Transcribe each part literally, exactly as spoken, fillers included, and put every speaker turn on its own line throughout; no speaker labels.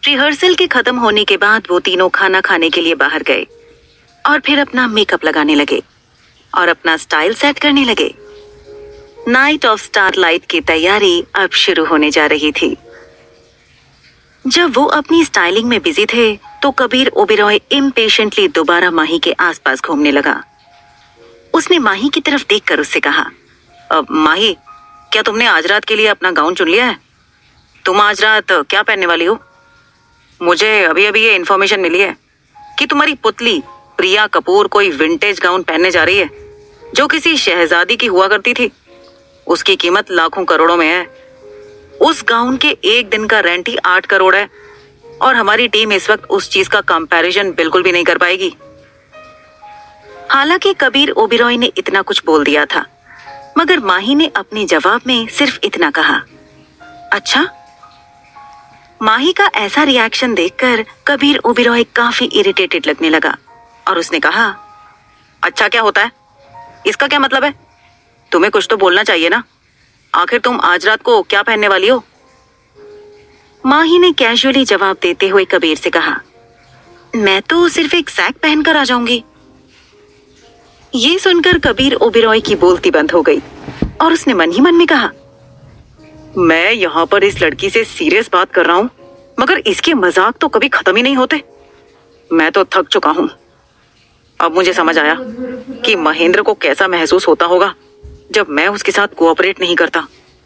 Rehearsal के खत्म होने के बाद वो तीनों खाना खाने के लिए बाहर गए और फिर अपना मेकअप लगाने लगे और अपना स्टाइल सेट करने लगे। नाइट ऑफ स्टारलाइट की तैयारी अब शुरू होने जा रही थी। जब वो अपनी स्टाइलिंग में बिजी थे तो कबीर ओबेरॉय इम्पेशेंटली दोबारा माही के आसपास घूमने लगा। उसने माही की तरफ देखकर उससे कहा, अब माही, क्या तुमने आज रात के लिए अपना गाउन चुन लिया है? तुम आज रात क्या पहनने वाली हो? मुझे अभी अभी ये इन्फॉर्मेशन मिली है कि तुम्हारी पुतली प्रिया कपूर कोई विंटेज गाउन पहनने जा रही है जो किसी शहजादी की हुआ करती थी। उसकी कीमत लाखों करोड़ों में है। उस गाउन के एक दिन का रेंट ही आठ करोड़ है और हमारी टीम इस वक्त उस चीज का कंपैरिजन बिल्कुल भी नहीं कर पाएगी। हालांकि कबीर ओबेरॉय ने इतना कुछ बोल दिया था, मगर माही ने अपने जवाब में सिर्फ इतना कहा, अच्छा। माही का ऐसा रिएक्शन देखकर कबीर ओबेरॉय काफी इरिटेटेड लगने लगा और उसने कहा, अच्छा क्या होता है? इसका क्या मतलब है? तुम्हें कुछ तो बोलना चाहिए ना। आखिर तुम आज रात को क्या पहनने वाली हो? माही ने कैजुअली जवाब देते हुए कबीर से कहा, मैं तो सिर्फ एक सैक पहनकर आ जाऊंगी। ये सुनकर कबीर ओबेरॉय की बोलती बंद हो गई और उसने मन ही मन में कहा, मैं यहाँ पर इस लड़की से सीरियस बात कर रहा हूँ, मगर इसके मजाक तो कभी खत्म ही नहीं होते। मैं तो थक चुका हूँ। अब मुझे समझ आया कि महेंद्र को कैसा महसूस होता होगा जब मैं उसके साथ कोऑपरेट नहीं करता।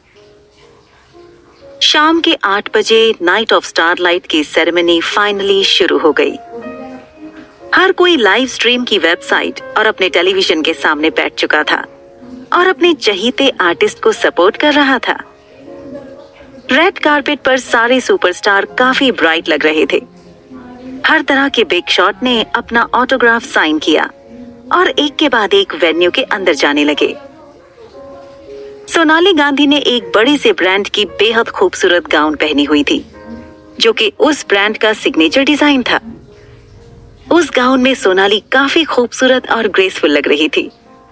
शाम के आठ बजे नाइट ऑफ स्टारलाइट की सेरेमनी फाइनली शुरू हो गई। हर कोई लाइव स्ट्रीम की वेबसाइट और अपने टेलीविजन के सामने बैठ चुका था और अपने चहीते आर्टिस्ट को सपोर्ट कर रहा था। रेड कारपेट पर सारे सुपरस्टार काफी ब्राइट लग रहे थे। हर तरह के बिग शॉट ने अपना ऑटोग्राफ साइन किया और एक के बाद एक वेन्यू के अंदर जाने लगे। सोनाली गांधी ने एक बड़े से ब्रांड की बेहद खूबसूरत गाउन पहनी हुई थी, जो कि उस ब्रांड का सिग्नेचर डिजाइन था। उस गाउन में सोनाली काफी खूबसूरत और ग्रेसफुल लग रही थी।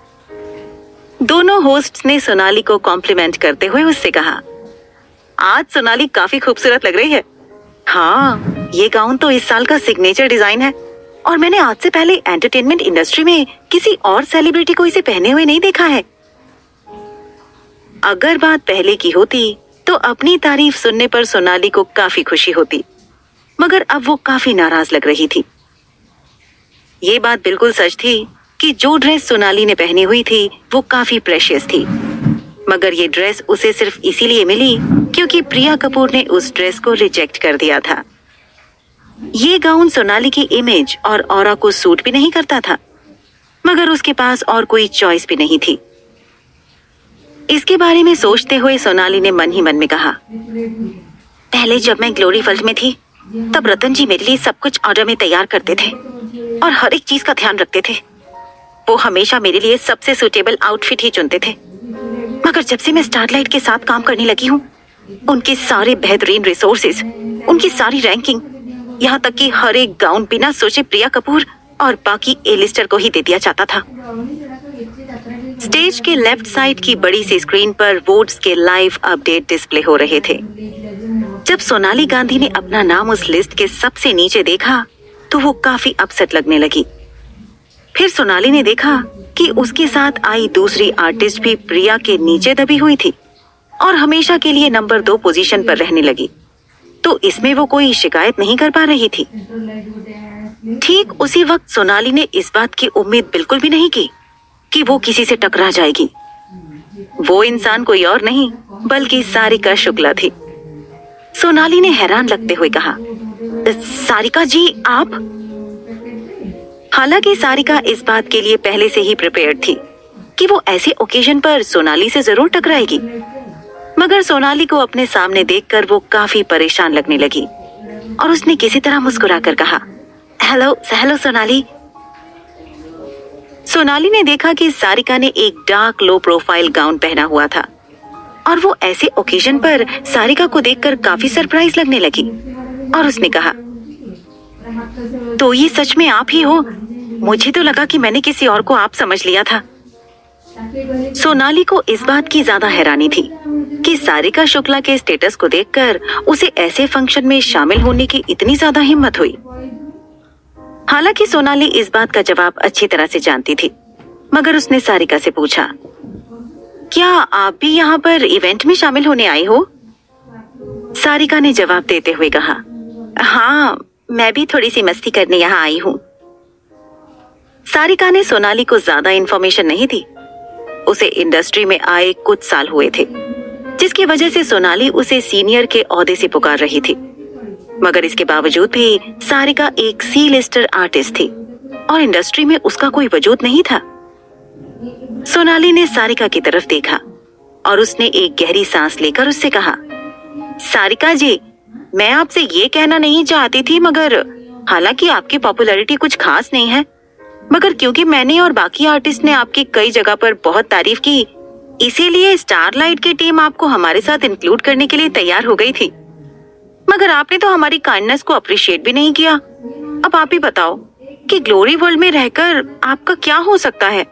दोनों होस्ट्स ने सोनाली को कॉम्प्लीमेंट करते हुए उससे कहा, आज सोनाली काफी खूबसूरत लग रही है। हाँ, ये गाउन तो इस साल का सिग्नेचर डिजाइन है और मैंने आज से पहले एंटरटेनमेंट इंडस्ट्री में किसी और सेलिब्रिटी को इसे पहने हुए नहीं देखा है। अगर बात पहले की होती तो अपनी तारीफ सुनने पर सोनाली को काफी खुशी होती, मगर अब वो काफी नाराज लग रही थी। ये बात बिल्कुल सच थी कि जो ड्रेस सोनाली ने पहनी हुई थी वो काफी प्रेशियस थी, मगर ये ड्रेस उसे सिर्फ इसीलिए मिली क्योंकि प्रिया कपूर ने उस ड्रेस को रिजेक्ट कर दिया था। ये गाउन सोनाली की इमेज और ऑरा को सूट भी नहीं करता था, मगर उसके पास और कोई चॉइस भी नहीं थी। इसके बारे में सोचते हुए सोनाली ने मन ही मन में कहा, पहले जब मैं ग्लोरी फील्ड में थी तब रतन जी मेरे लिए सब कुछ ऑर्डर में तैयार करते थे और हर एक चीज का ध्यान रखते थे। वो हमेशा मेरे लिए सबसे सूटेबल आउटफिट ही चुनते थे, मगर जब से मैं स्टारलाइट के साथ काम करने लगी हूँ, उनके सारे बेहतरीन रिसोर्सेज, उनकी सारी रैंकिंग, यहाँ तक कि हर एक गाउन बिना सोचे प्रिया कपूर और बाकी ए लिस्टर को ही दे दिया जाता था। स्टेज के लेफ्ट साइड की बड़ी सी स्क्रीन पर वोट्स के लाइव अपडेट डिस्प्ले हो रहे थे। जब सोनाली गांधी ने अपना नाम उस लिस्ट के सबसे नीचे देखा तो वो काफी अपसेट लगने लगी। फिर सोनाली ने देखा कि उसके साथ आई दूसरी आर्टिस्ट भी प्रिया के नीचे दबी हुई थी और हमेशा के लिए नंबर दो पोजीशन पर रहने लगी, तो इसमें वो कोई शिकायत नहीं कर पा रही थी। ठीक उसी वक्त सोनाली ने इस बात की उम्मीद बिल्कुल भी नहीं की कि वो किसी से टकरा जाएगी। वो इंसान कोई और नहीं बल्कि सारिका शुक्ला थी। सोनाली ने हैरान लगते हुए कहा, सारिका जी आप? हालांकि सारिका इस बात के लिए पहले से ही प्रिपेयर्ड थी कि वो ऐसे ओकेजन पर सोनाली से जरूर टकराएगी, मगर सोनाली को अपने सामने देखकर वो काफी परेशान लगने लगी और उसने किसी तरह मुस्कुराकर कहा, हेलो हेलो सोनाली। सोनाली ने देखा कि सारिका ने एक डार्क लो प्रोफाइल गाउन पहना हुआ था और वो ऐसे ओकेजन पर सारिका को देखकर काफी सरप्राइज लगने लगी और उसने कहा, तो ये सच में आप ही हो? मुझे तो लगा कि मैंने किसी और को आप समझ लिया था। सोनाली को इस बात की ज्यादा हैरानी थी कि सारिका शुक्ला के स्टेटस को देखकर उसे ऐसे फंक्शन में शामिल होने की इतनी ज्यादा हिम्मत हुई। हालांकि सोनाली इस बात का जवाब अच्छी तरह से जानती थी, मगर उसने सारिका से पूछा, क्या आप भी यहाँ पर इवेंट में शामिल होने आई हो? सारिका ने जवाब देते हुए कहा, हाँ, मैं भी थोड़ी सी मस्ती करने यहाँ आई हूँ। सारिका ने सोनाली को ज्यादा इंफॉर्मेशन नहीं दी। उसे इंडस्ट्री में आए कुछ साल हुए थे, जिसकी वजह से सोनाली उसे सीनियर के ओहदे से पुकार रही थी। मगर इसके बावजूद भी सारिका एक सी लिस्टर आर्टिस्ट थी और इंडस्ट्री में उसका कोई वजूद नहीं था। सोनाली ने सारिका की तरफ देखा और उसने एक गहरी सांस लेकर उससे कहा, सारिका जी, मैं आपसे ये कहना नहीं चाहती थी, मगर हालांकि आपकी पॉपुलैरिटी कुछ खास नहीं है, मगर क्योंकि मैंने और बाकी आर्टिस्ट ने आपकी कई जगह पर बहुत तारीफ की, इसीलिए स्टारलाइट की टीम आपको हमारे साथ इंक्लूड करने के लिए तैयार हो गई थी। मगर आपने तो हमारी काइंडनेस को अप्रिशिएट भी नहीं किया। अब आप ही बताओ कि ग्लोरी वर्ल्ड में रहकर आपका क्या हो सकता है?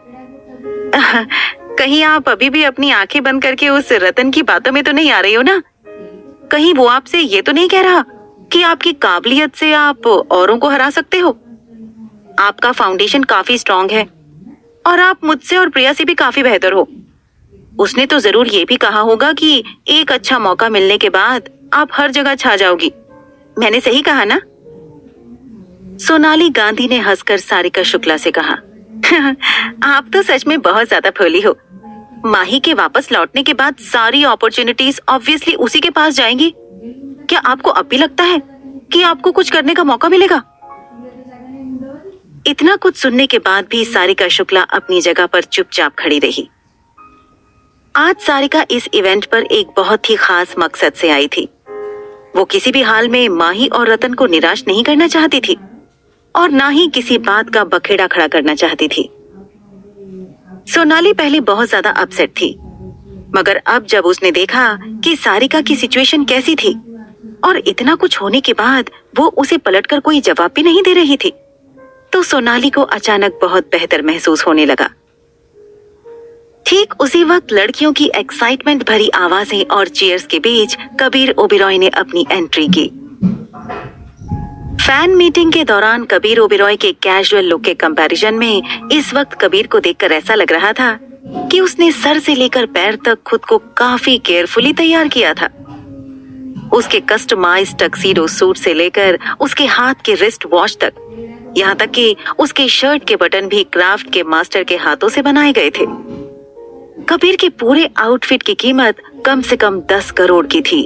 कहीं आप अभी भी अपनी आंखें बंद करके उस रतन की बातों में तो नहीं आ रही हो ना? कहीं वो आपसे ये तो नहीं कह रहा कि आपकी काबिलियत से आप औरों को हरा सकते हो? आपका फाउंडेशन काफी स्ट्रांग है और आप मुझसे और प्रिया से भी काफी बेहतर हो। उसने तो जरूर ये भी कहा होगा कि एक अच्छा मौका मिलने के बाद आप हर जगह छा जाओगी। मैंने सही कहा ना? सोनाली गांधी ने हंसकर सारिका शुक्ला से कहा, आप तो सच में बहुत ज्यादा भोली हो। माही के वापस लौटने के बाद सारी अपॉर्चुनिटीज ऑब्वियसली उसी के पास जाएंगी। क्या आपको अब भी लगता है कि आपको कुछ करने का मौका मिलेगा? इतना कुछ सुनने के बाद भी सारिका शुक्ला अपनी जगह पर चुपचाप खड़ी रही। आज सारिका इस इवेंट पर एक बहुत ही खास मकसद से आई थी। वो किसी भी हाल में माही और रतन को निराश नहीं करना चाहती थी और ना ही किसी बात का बखेड़ा खड़ा करना चाहती थी। सोनाली पहले बहुत ज्यादा अपसेट थी, मगर अब जब उसने देखा कि सारिका की सिचुएशन कैसी थी और इतना कुछ होने के बाद वो उसे पलटकर कोई जवाब भी नहीं दे रही थी, तो सोनाली को अचानक बहुत बेहतर महसूस होने लगा। ठीक उसी वक्त लड़कियों की एक्साइटमेंट भरी आवाजें और चीयर्स के बीच कबीर ओबेरॉय ने अपनी एंट्री की। फैन मीटिंग के दौरान कबीर ओबेरॉय के कैजुअल लुक के कंपैरिजन में इस वक्त कबीर को देखकर ऐसा लग रहा था कि उसने सर से लेकर पैर तक खुद को काफी केयरफुली तैयार किया था। उसके कस्टमाइज्ड टक्सीडो सूट से लेकर उसके हाथ के रिस्ट वॉच तक, यहाँ तक कि उसके शर्ट के बटन भी क्राफ्ट के मास्टर के हाथों से बनाए गए थे। कबीर के पूरे आउटफिट की कीमत कम से कम दस करोड़ की थी।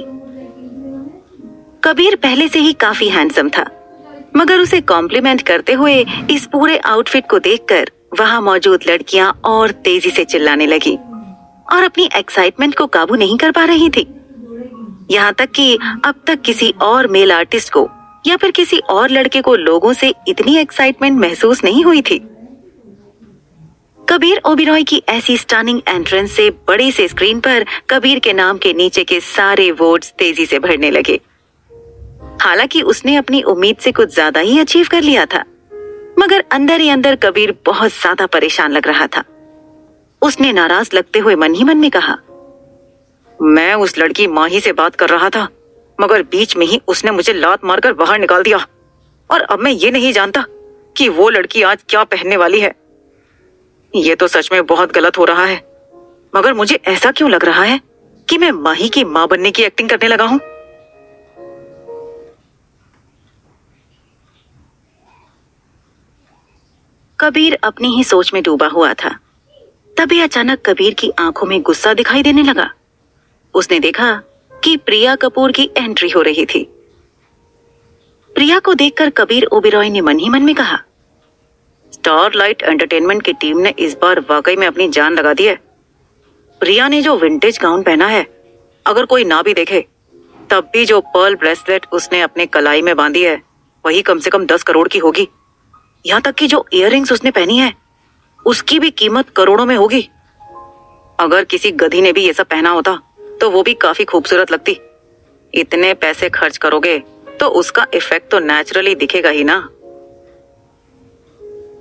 कबीर पहले से ही काफी हैंडसम था, मगर उसे कॉम्प्लीमेंट करते हुए इस पूरे आउटफिट को देखकर वहां मौजूद लड़कियां और तेजी से चिल्लाने लगी और अपनी एक्साइटमेंट को काबू नहीं कर पा रही थी। यहाँ तक कि अब तक किसी और मेल आर्टिस्ट को या फिर किसी और लड़के को लोगों से इतनी एक्साइटमेंट महसूस नहीं हुई थी। कबीर ओबेरॉय की ऐसी स्टनिंग एंट्रेंस से बड़े से स्क्रीन पर कबीर के नाम के नीचे के सारे वोट्स तेजी से भरने लगे। हालांकि उसने अपनी उम्मीद से कुछ ज्यादा ही अचीव कर लिया था, मगर अंदर ही अंदर कबीर बहुत ज्यादा परेशान लग रहा था। उसने नाराज लगते हुए मन ही मन में कहा, मैं उस लड़की माही से बात कर रहा था, मगर बीच में ही उसने मुझे लात मारकर बाहर निकाल दिया और अब मैं ये नहीं जानता कि वो लड़की आज क्या पहनने वाली है। ये तो सच में बहुत गलत हो रहा है, मगर मुझे ऐसा क्यों लग रहा है कि मैं माही की मां बनने की एक्टिंग करने लगा हूं। कबीर अपनी ही सोच में डूबा हुआ था। तभी अचानक कबीर की आंखों में गुस्सा दिखाई देने लगा। उसने देखा कि प्रिया कपूर की एंट्री हो रही थी। प्रिया को देखकर कबीर ओबेरॉय ने मन ही मन में कहा, स्टारलाइट एंटरटेनमेंट की टीम ने इस बार वाकई में अपनी जान लगा दी है। प्रिया ने जो विंटेज गाउन पहना है, अगर कोई ना भी देखे तब भी जो पर्ल ब्रेसलेट उसने अपने कलाई में बांधी है वही कम से कम दस करोड़ की होगी। यहाँ तक कि जो इयररिंग्स उसने पहनी है उसकी भी कीमत करोड़ों में होगी। अगर किसी गधी ने भी ये सब पहना होता तो वो भी काफी खूबसूरत लगती। इतने पैसे खर्च करोगे तो उसका इफेक्ट तो नेचुरली दिखेगा ही ना।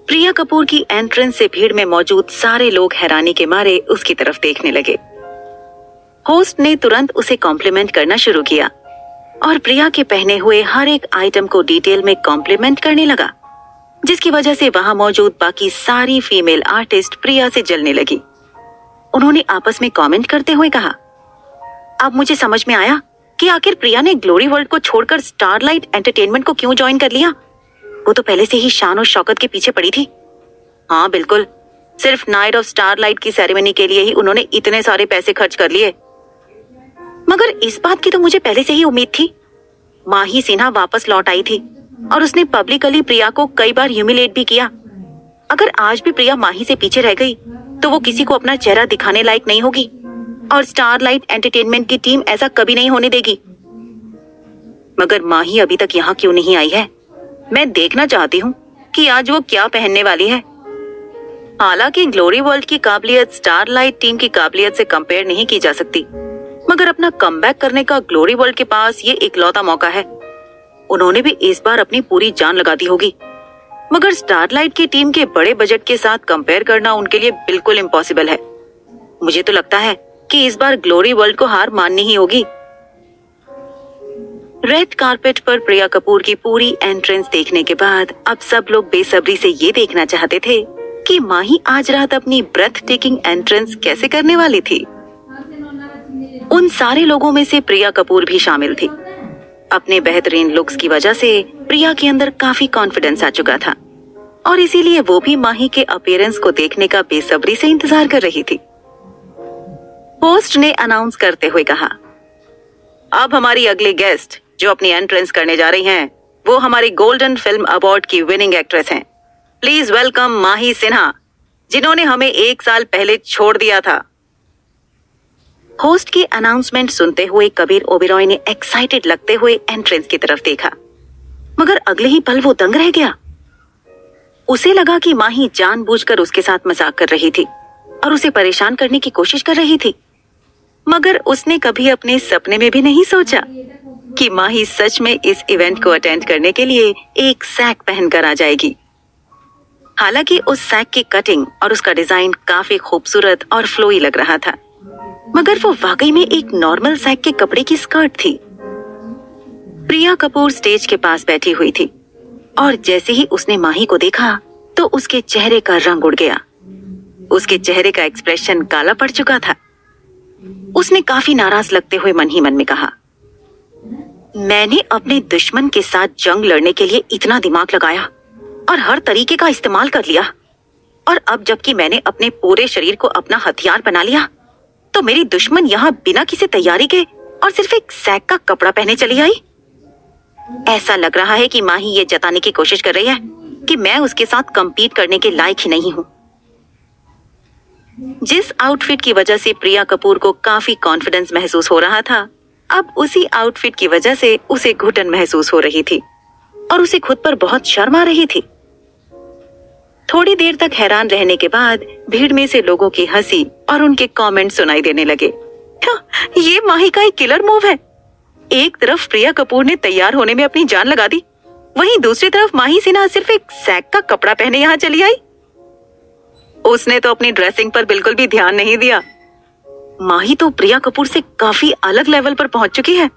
प्रिया कपूर की एंट्रेंस से भीड़ में मौजूद सारे लोग हैरानी के मारे उसकी तरफ देखने लगे। होस्ट ने तुरंत उसे कॉम्प्लीमेंट करना शुरू किया और प्रिया के पहने हुए हर एक आइटम को डिटेल में कॉम्प्लीमेंट करने लगा, जिसकी वजह से वहां मौजूद बाकी सारी फीमेल आर्टिस्ट प्रिया से जलने लगी। उन्होंने आपस में कमेंट करते हुए कहा, अब मुझे समझ में आया कि आखिर प्रिया ने ग्लोरी वर्ल्ड को छोड़कर स्टारलाइट एंटरटेनमेंट को क्यों ज्वाइन कर लिया। वो तो पहले से ही शान और शौकत के पीछे पड़ी थी। हाँ बिल्कुल, सिर्फ नाइट ऑफ स्टारलाइट की सेरेमनी के लिए ही उन्होंने इतने सारे पैसे खर्च कर लिए। मगर इस बात की तो मुझे पहले से ही उम्मीद थी। माही सिन्हा वापस लौट आई थी और उसने पब्लिकली प्रिया को कई बार ह्यूमिलेट भी किया। अगर आज भी प्रिया माही से पीछे रह गई तो वो किसी को अपना चेहरा दिखाने लायक नहीं होगी और स्टारलाइट एंटरटेनमेंट की टीम ऐसा कभी नहीं होने देगी। मगर माही अभी तक यहाँ क्यों नहीं आई है? मैं देखना चाहती हूँ कि आज वो क्या पहनने वाली है। हालांकि ग्लोरी वर्ल्ड की काबिलियत स्टारलाइट टीम की काबिलियत से कंपेयर नहीं की जा सकती, मगर अपना कमबैक करने का ग्लोरी वर्ल्ड के पास ये इकलौता मौका है। उन्होंने भी इस बार अपनी पूरी जान लगा दी होगी, मगर स्टारलाइट की टीम के बड़े बजट के साथ कंपेयर करना उनके लिए बिल्कुल इम्पॉसिबल है। मुझे तो लगता है कि इस बार ग्लोरी वर्ल्ड को हार माननी ही होगी। रेड कारपेट पर प्रिया कपूर की पूरी एंट्रेंस देखने के बाद अब सब लोग बेसब्री से ये देखना चाहते थे कि माही आज रात अपनी ब्रेथ टेकिंग एंट्रेंस कैसे करने वाली थी। उन सारे लोगों में से प्रिया कपूर भी शामिल थी। अपने बेहतरीन लुक्स की वजह से प्रिया के अंदर काफी कॉन्फिडेंस आ चुका था और इसीलिए वो भी माही के अपीयरेंस को देखने का बेसब्री से इंतजार कर रही थी। होस्ट ने अनाउंस करते हुए कहा, अब हमारी अगली गेस्ट जो अपनी एंट्रेंस करने जा रही हैं, वो हमारी गोल्डन फिल्म अवार्ड की विनिंग एक्ट्रेस हैं। प्लीज वेलकम माही सिन्हा, जिन्होंने हमें एक साल पहले छोड़ दिया था। होस्ट की अनाउंसमेंट सुनते हुए कबीर ओबेरॉय ने एक्साइटेड लगते हुए एंट्रेंस की तरफ देखा, मगर अगले ही पल वो दंग रह गया। उसे लगा कि माही जानबूझकर उसके साथ मजाक कर रही थी और उसे परेशान करने की कोशिश कर रही थी, मगर उसने कभी अपने सपने में भी नहीं सोचा कि माही सच में इस इवेंट को अटेंड करने के लिए एक सैक पहनकर आ जाएगी। हालांकि उस सैक की कटिंग और उसका डिजाइन काफी खूबसूरत और फ्लोई लग रहा था, मगर वो वाकई में एक नॉर्मल सैक के कपड़े की स्कर्ट थी। प्रिया कपूर स्टेज के पास बैठी हुई थी और जैसे ही उसने माही को देखा तो उसके चेहरे का रंग उड़ गया। उसके चेहरे का एक्सप्रेशन काला पड़ चुका था। उसने काफी नाराज लगते हुए मन ही मन में कहा, मैंने अपने दुश्मन के साथ जंग लड़ने के लिए इतना दिमाग लगाया और हर तरीके का इस्तेमाल कर लिया, और अब जबकि मैंने अपने पूरे शरीर को अपना हथियार बना लिया तो मेरी दुश्मन यहाँ बिना किसी तैयारी के और सिर्फ एक सैक का कपड़ा पहने चली आई। ऐसा लग रहा है कि माही ये जताने की कोशिश कर रही है कि मैं उसके साथ कंपीट करने के लायक ही नहीं हूँ। जिस आउटफिट की वजह से प्रिया कपूर को काफी कॉन्फिडेंस महसूस हो रहा था, अब उसी आउटफिट की वजह से उसे घुटन महसूस हो रही थी और उसे खुद पर बहुत शर्म आ रही थी। थोड़ी देर तक हैरान रहने के बाद भीड़ में से लोगों की हंसी और उनके कमेंट सुनाई देने लगे। ये माही का एक किलर मूव है। एक तरफ प्रिया कपूर ने तैयार होने में अपनी जान लगा दी, वहीं दूसरी तरफ माही सिन्हा सिर्फ एक सैक का कपड़ा पहने यहाँ चली आई। उसने तो अपनी ड्रेसिंग पर बिल्कुल भी ध्यान नहीं दिया। माही तो प्रिया कपूर से काफी अलग लेवल पर पहुंच चुकी है।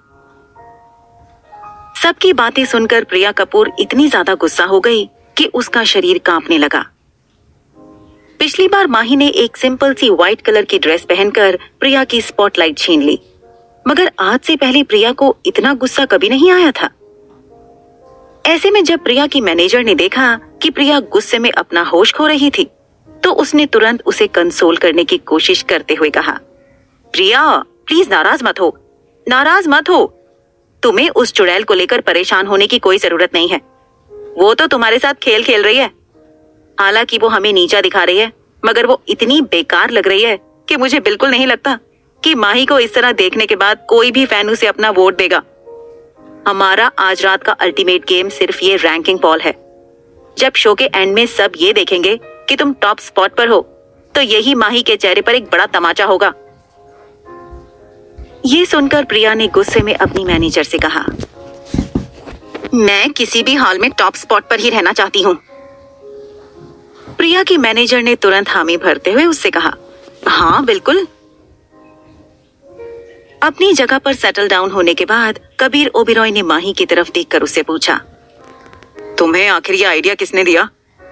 सबकी बातें सुनकर प्रिया कपूर इतनी ज्यादा गुस्सा हो गई कि उसका शरीर कांपने लगा। पिछली बार माही ने एक सिंपल सी व्हाइट कलर की ड्रेस पहनकर प्रिया की स्पॉटलाइट छीन ली, मगर आज से पहले प्रिया को इतना गुस्सा कभी नहीं आया था। ऐसे में जब प्रिया की मैनेजर ने देखा कि प्रिया गुस्से में अपना होश खो रही थी, तो उसने तुरंत उसे कंसोल करने की कोशिश करते हुए कहा, प्रिया प्लीज नाराज मत हो, नाराज मत हो। तुम्हें उस चुड़ैल को लेकर परेशान होने की कोई जरूरत नहीं है। वो तो तुम्हारे साथ खेल खेल रही है। हालांकि वो हमें नीचा दिखा रही है, मगर वो इतनी बेकार लग रही है कि मुझे बिल्कुल नहीं लगता कि माही को इस तरह देखने के बाद कोई भी फैन उसे अपना वोट देगा। हमारा आज रात का अल्टीमेट गेम सिर्फ ये रैंकिंग पॉल है। जब शो के एंड में सब ये देखेंगे कि तुम टॉप स्पॉट पर हो, तो यही माही के चेहरे पर एक बड़ा तमाचा होगा। ये सुनकर प्रिया ने गुस्से में अपनी मैनेजर से कहा, मैं किसी भी हाल में टॉप स्पॉट पर ही रहना चाहती हूँ। प्रिया की मैनेजर ने तुरंत हामी भरते हुए उससे कहा, हाँ बिल्कुल। अपनी जगह पर सेटल डाउन होने के बाद कबीर ओबेरॉय ने माही की तरफ देखकर उससे पूछा, तुम्हें आखिर ये आइडिया किसने दिया?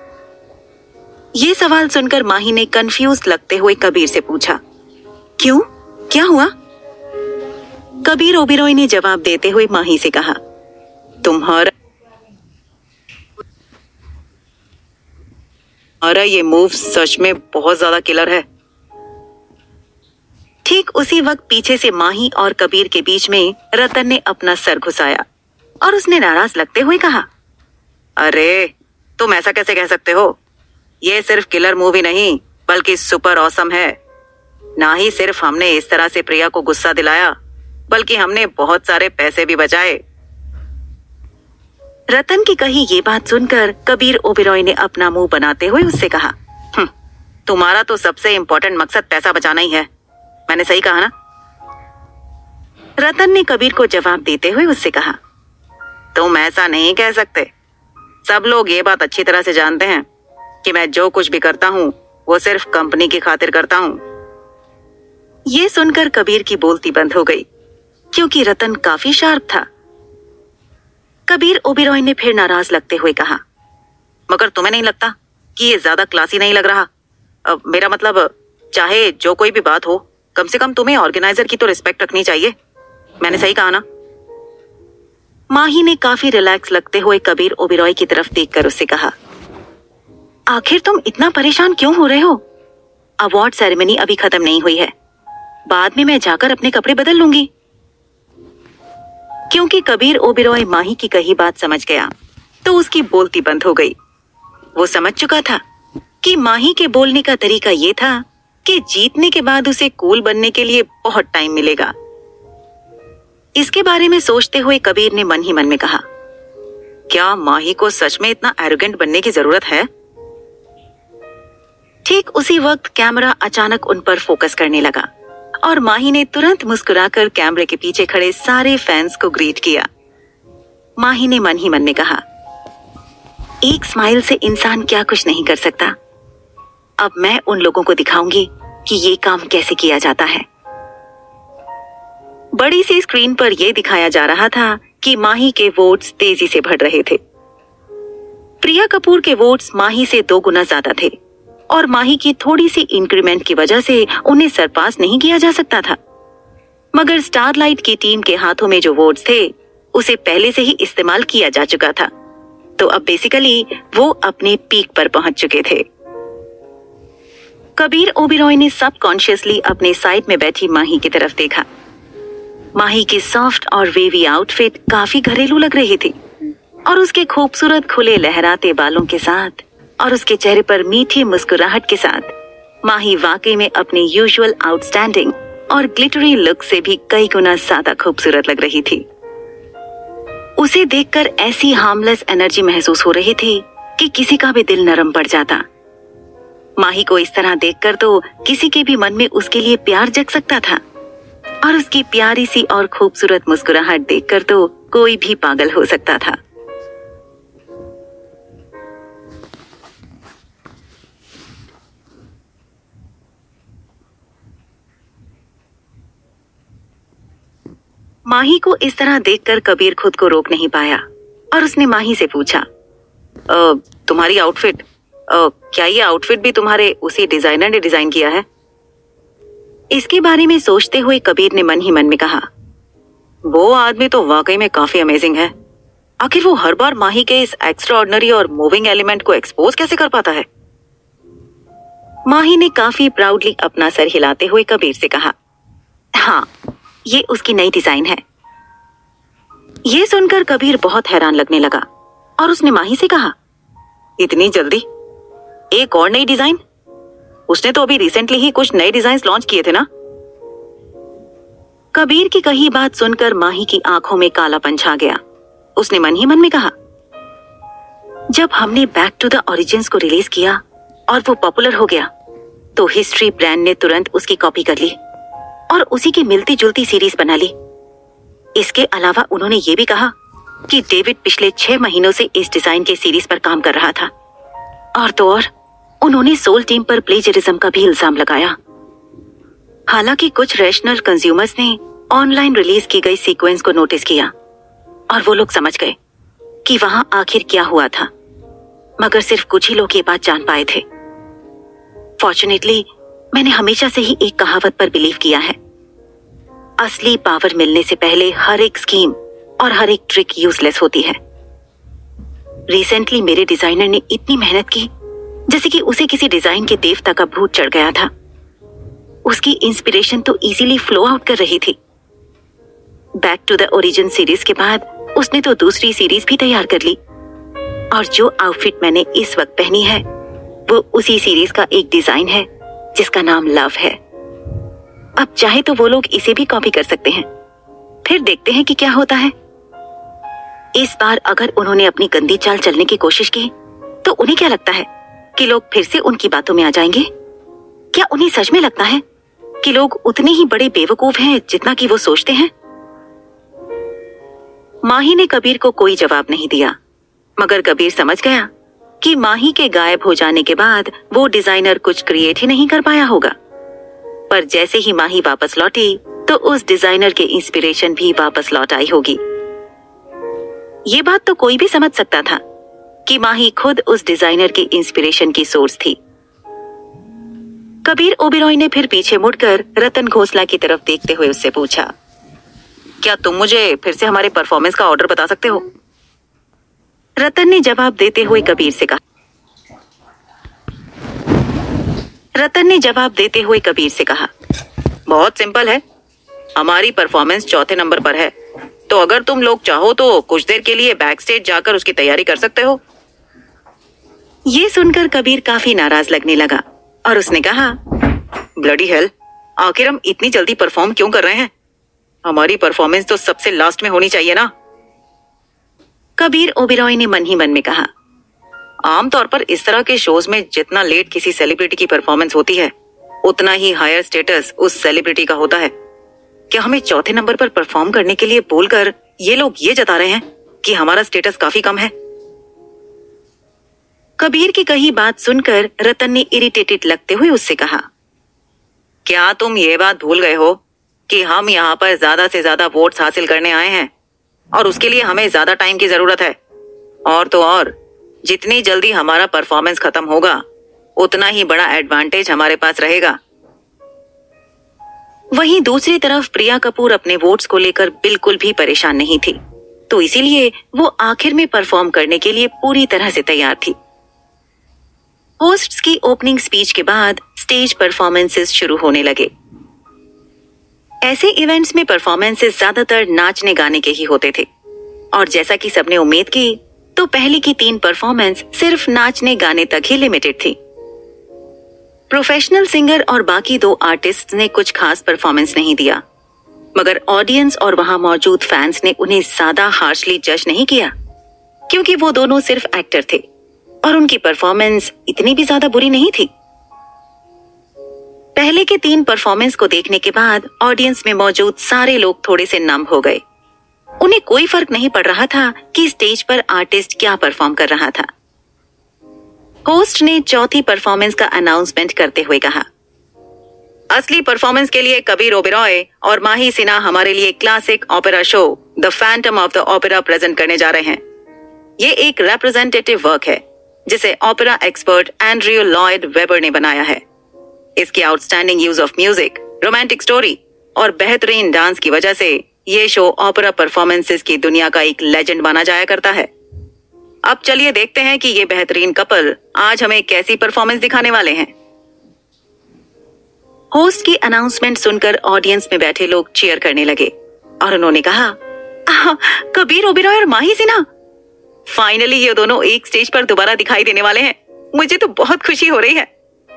ये सवाल सुनकर माही ने कंफ्यूज लगते हुए कबीर से पूछा, क्यों, क्या हुआ? कबीर ओबेरॉय ने जवाब देते हुए माही से कहा, तुम्हारा अरे ये मूव सच में बहुत ज्यादा किलर है। ठीक उसी वक्त पीछे से माही और कबीर के बीच में रतन ने अपना सर घुसाया और उसने नाराज लगते हुए कहा, अरे तुम ऐसा कैसे कह सकते हो? ये सिर्फ किलर मूवी नहीं बल्कि सुपर ऑसम है। ना ही सिर्फ हमने इस तरह से प्रिया को गुस्सा दिलाया बल्कि हमने बहुत सारे पैसे भी बचाए। रतन की कही ये बात सुनकर कबीर ओबेरॉय ने अपना मुंह बनाते हुए उससे कहा, तुम्हारा तो सबसे इंपॉर्टेंट मकसद पैसा बचाना ही है। मैंने सही कहा ना? रतन ने कबीर को जवाब देते हुए उससे कहा, तुम ऐसा नहीं कह सकते। सब लोग ये बात अच्छी तरह से जानते हैं कि मैं जो कुछ भी करता हूँ वो सिर्फ कंपनी की खातिर करता हूँ। ये सुनकर कबीर की बोलती बंद हो गई क्योंकि रतन काफी शार्प था। कबीर ओबेरॉय ने फिर नाराज लगते हुए कहा, मगर तुम्हें नहीं लगता कि ये ज्यादा क्लासी नहीं लग रहा? अब मेरा मतलब, चाहे जो कोई भी बात हो, कम से कम तुम्हें ऑर्गेनाइजर की तो रिस्पेक्ट रखनी चाहिए। मैंने सही कहा ना? माही ने काफी रिलैक्स लगते हुए कबीर ओबेरॉय की तरफ देखकर उससे कहा, आखिर तुम इतना परेशान क्यों हो रहे हो? अवार्ड सेरेमनी अभी खत्म नहीं हुई है, बाद में मैं जाकर अपने कपड़े बदल लूंगी। क्योंकि कबीर ओबेरॉय माही की कही बात समझ गया तो उसकी बोलती बंद हो गई। वो समझ चुका था कि माही के बोलने का तरीका ये था कि जीतने के बाद उसे कूल बनने के लिए बहुत टाइम मिलेगा। इसके बारे में सोचते हुए कबीर ने मन ही मन में कहा, क्या माही को सच में इतना एरोगेंट बनने की जरूरत है? ठीक उसी वक्त कैमरा अचानक उन पर फोकस करने लगा और माही ने तुरंत मुस्कुराकर कैमरे के पीछे खड़े सारे फैंस को ग्रीट किया। माही ने मन ही मन में कहा, एक स्माइल से इंसान क्या कुछ नहीं कर सकता। अब मैं उन लोगों को दिखाऊंगी कि ये काम कैसे किया जाता है। बड़ी सी स्क्रीन पर यह दिखाया जा रहा था कि माही के वोट्स तेजी से बढ़ रहे थे। प्रिया कपूर के वोट्स माही से दो गुना ज्यादा थे और माही की थोड़ी सी इंक्रीमेंट की वजह से उन्हें सरपास नहीं किया जा सकता था। मगर स्टारलाइट की टीम के हाथों में जो वोट्स थे उसे पहले से ही इस्तेमाल किया जा चुका था, तो अब बेसिकली वो अपने पीक पर पहुंच चुके थे। कबीर ओबेरॉय ने सबकॉन्शियसली अपने साइड में बैठी माही की तरफ देखा। माही की सॉफ्ट और वेवी आउटफिट काफी घरेलू लग रही थी और उसके खूबसूरत खुले लहराते बालों के साथ और उसके चेहरे पर मीठी मुस्कुराहट के साथ माही वाकई में अपने यूजुअल आउटस्टैंडिंग और ग्लिटरी लुक से भी कई गुना ज्यादा खूबसूरत लग रही थी। उसे देखकर ऐसी हार्मलेस एनर्जी महसूस हो रही थी कि किसी का भी दिल नरम पड़ जाता। माही को इस तरह देखकर तो किसी के भी मन में उसके लिए प्यार जग सकता था और उसकी प्यारी सी और खूबसूरत मुस्कुराहट देखकर तो कोई भी पागल हो सकता था। माही को इस तरह देखकर कबीर खुद को रोक नहीं पाया और उसने माही से पूछा, अ, तुम्हारी आउटफिट, अ, क्या ये आउटफिट भी तुम्हारे उसी डिजाइनर ने डिजाइन किया है? इसके बारे में सोचते हुए कबीर ने मन ही मन में कहा, वो आदमी तो वाकई में काफी अमेजिंग है। आखिर वो हर बार माही के इस एक्स्ट्राऑर्डिनरी और मूविंग एलिमेंट को एक्सपोज कैसे कर पाता है? माही ने काफी प्राउडली अपना सर हिलाते हुए कबीर से कहा, हाँ, ये उसकी नई डिजाइन है। ये सुनकर कबीर बहुत हैरान लगने लगा और उसने माही से कहा, इतनी जल्दी एक और नई डिजाइन? उसने तो अभी रिसेंटली ही कुछ नए डिजाइन्स लॉन्च किए थे ना? कबीर की कही बात सुनकर माही की आंखों में कालापन छा गया। उसने मन ही मन में कहा, जब हमने बैक टू द ओरिजिन्स को रिलीज किया और वो पॉपुलर हो गया तो हिस्ट्री ब्रांड ने तुरंत उसकी कॉपी कर ली और उसी की मिलती जुलती सीरीज बना ली। इसके अलावा उन्होंने ये भी कहा कि डेविड पिछले छह महीनों से इस डिजाइन के सीरीज पर काम कर रहा था और तो और उन्होंने सोल टीम पर प्लेजरिज्म का भी इल्जाम लगाया। हालांकि कुछ रैशनल कंज्यूमर्स ने ऑनलाइन रिलीज की गई सीक्वेंस को नोटिस किया और वो लोग समझ गए कि वहां आखिर क्या हुआ था, मगर सिर्फ कुछ ही लोग ये बात जान पाए थे। फॉर्चुनेटली मैंने हमेशा से ही एक कहावत पर बिलीव किया है, असली पावर मिलने से पहले हर एक स्कीम और हर एक ट्रिक यूजलेस होती है। रिसेंटली मेरे डिजाइनर ने इतनी मेहनत की जैसे कि उसे किसी डिजाइन के देवता का भूत चढ़ गया था। उसकी इंस्पिरेशन तो इजीली फ्लो आउट कर रही थी। Back to the origin series के बाद उसने तो दूसरी सीरीज भी तैयार कर ली, और जो आउटफिट मैंने इस वक्त पहनी है वो उसी सीरीज का एक डिजाइन है जिसका नाम लव है। अब चाहे तो वो लोग इसे भी कॉपी कर सकते हैं, फिर देखते हैं कि क्या होता है। इस बार अगर उन्होंने अपनी गंदी चाल चलने की कोशिश की तो उन्हें क्या लगता है कि लोग फिर से उनकी बातों में आ जाएंगे? क्या उन्हें सच में लगता है कि लोग उतने ही बड़े बेवकूफ हैं जितना कि वो सोचते हैं? माही ने कबीर को कोई जवाब नहीं दिया, मगर कबीर समझ गया कि माही के गायब हो जाने के बाद वो डिजाइनर कुछ क्रिएट ही नहीं कर पाया होगा। पर जैसे ही माही वापस लौटी तो उस डिजाइनर के इंस्पिरेशन भी वापस लौट आई होगी। ये बात तो कोई भी समझ सकता था कि माही खुद उस डिजाइनर के इंस्पिरेशन की सोर्स थी। कबीर ओबेरॉय ने फिर पीछे मुड़कर रतन घोसला की तरफ देखते हुए उससे पूछा, क्या तुम मुझे फिर से हमारे परफॉर्मेंस का ऑर्डर बता सकते हो? रतन ने जवाब देते हुए कबीर से कहा रतन ने जवाब देते हुए कबीर से कहा बहुत सिंपल है, हमारी परफॉर्मेंस चौथे नंबर पर है, तो अगर तुम लोग चाहो तो कुछ देर के लिए बैक स्टेज जाकर उसकी तैयारी कर सकते हो। ये सुनकर कबीर काफी नाराज लगने लगा और उसने कहा, ब्लडी हेल, आखिर हम इतनी जल्दी परफॉर्म क्यों कर रहे हैं? हमारी परफॉर्मेंस तो सबसे लास्ट में होनी चाहिए ना। कबीर ओबेरॉय ने मन ही मन में कहा, आमतौर पर इस तरह के शोज में जितना लेट किसी सेलिब्रिटी की परफॉर्मेंस होती है उतना ही हायर स्टेटस उस सेलिब्रिटी का होता है। क्या हमें चौथे नंबर पर परफॉर्म करने के लिए बोलकर ये लोग ये जता रहे हैं कि हमारा स्टेटस काफी कम है? कबीर की कही बात सुनकर रतन ने इरिटेटेड लगते हुए उससे कहा, क्या तुम ये बात भूल गए हो कि हम यहाँ पर ज्यादा से ज्यादा वोट्स हासिल करने आए हैं और उसके लिए हमें ज्यादा टाइम की जरूरत है। और तो और जितनी जल्दी हमारा परफॉर्मेंस खत्म होगा उतना ही बड़ा एडवांटेज हमारे पास रहेगा। वहीं दूसरी तरफ प्रिया कपूर अपने वोट्स को लेकर बिल्कुल भी परेशान नहीं थी, तो इसीलिए वो आखिर में परफॉर्म करने के लिए पूरी तरह से तैयार थी। होस्ट्स की ओपनिंग स्पीच के बाद स्टेज परफॉर्मेंसेस शुरू होने लगे। ऐसे इवेंट्स में परफॉर्मेंसेस ज्यादातर नाचने गाने के ही होते थे, और जैसा कि सबने उम्मीद की तो पहले की तीन परफॉर्मेंस सिर्फ नाचने गाने तक ही लिमिटेड थी। प्रोफेशनल सिंगर और बाकी दो आर्टिस्ट ने कुछ खास परफॉर्मेंस नहीं दिया, मगर ऑडियंस और वहां मौजूद फैंस ने उन्हें ज्यादा हार्शली जज नहीं किया, क्योंकि वो दोनों सिर्फ एक्टर थे और उनकी परफॉर्मेंस इतनी भी ज्यादा बुरी नहीं थी। पहले के तीन परफॉर्मेंस को देखने के बाद ऑडियंस में मौजूद सारे लोग थोड़े से नम हो गए। उन्हें कोई फर्क नहीं पड़ रहा था कि स्टेज पर आर्टिस्ट क्या परफॉर्म कर रहा था। होस्ट ने चौथी परफॉर्मेंस का अनाउंसमेंट करते हुए कहा, असली परफॉर्मेंस के लिए कबीर ओबेरॉय और माही सिन्हा हमारे लिए classic opera show the Phantom of the Opera present करने जा रहे हैं। ये एक रिप्रेजेंटेटिव वर्क है जिसे opera expert Andrew Lloyd Webber ने बनाया है। इसकी outstanding use of music, romantic story और बेहतरीन डांस की वजह से ये शो ओपेरा परफॉर्मेंसेस की दुनिया का एक लेजेंड माना जाया करता है। अब चलिए देखते हैं कि ये बेहतरीन कपल आज हमें कैसी परफॉर्मेंस दिखाने वाले हैं। होस्ट की अनाउंसमेंट सुनकर ऑडियंस में बैठे लोग चीयर करने लगे और उन्होंने कहा, कबीर ओबेरॉय और माही सिन्हा, फाइनली ये दोनों एक स्टेज पर दोबारा दिखाई देने वाले हैं। मुझे तो बहुत खुशी हो रही है।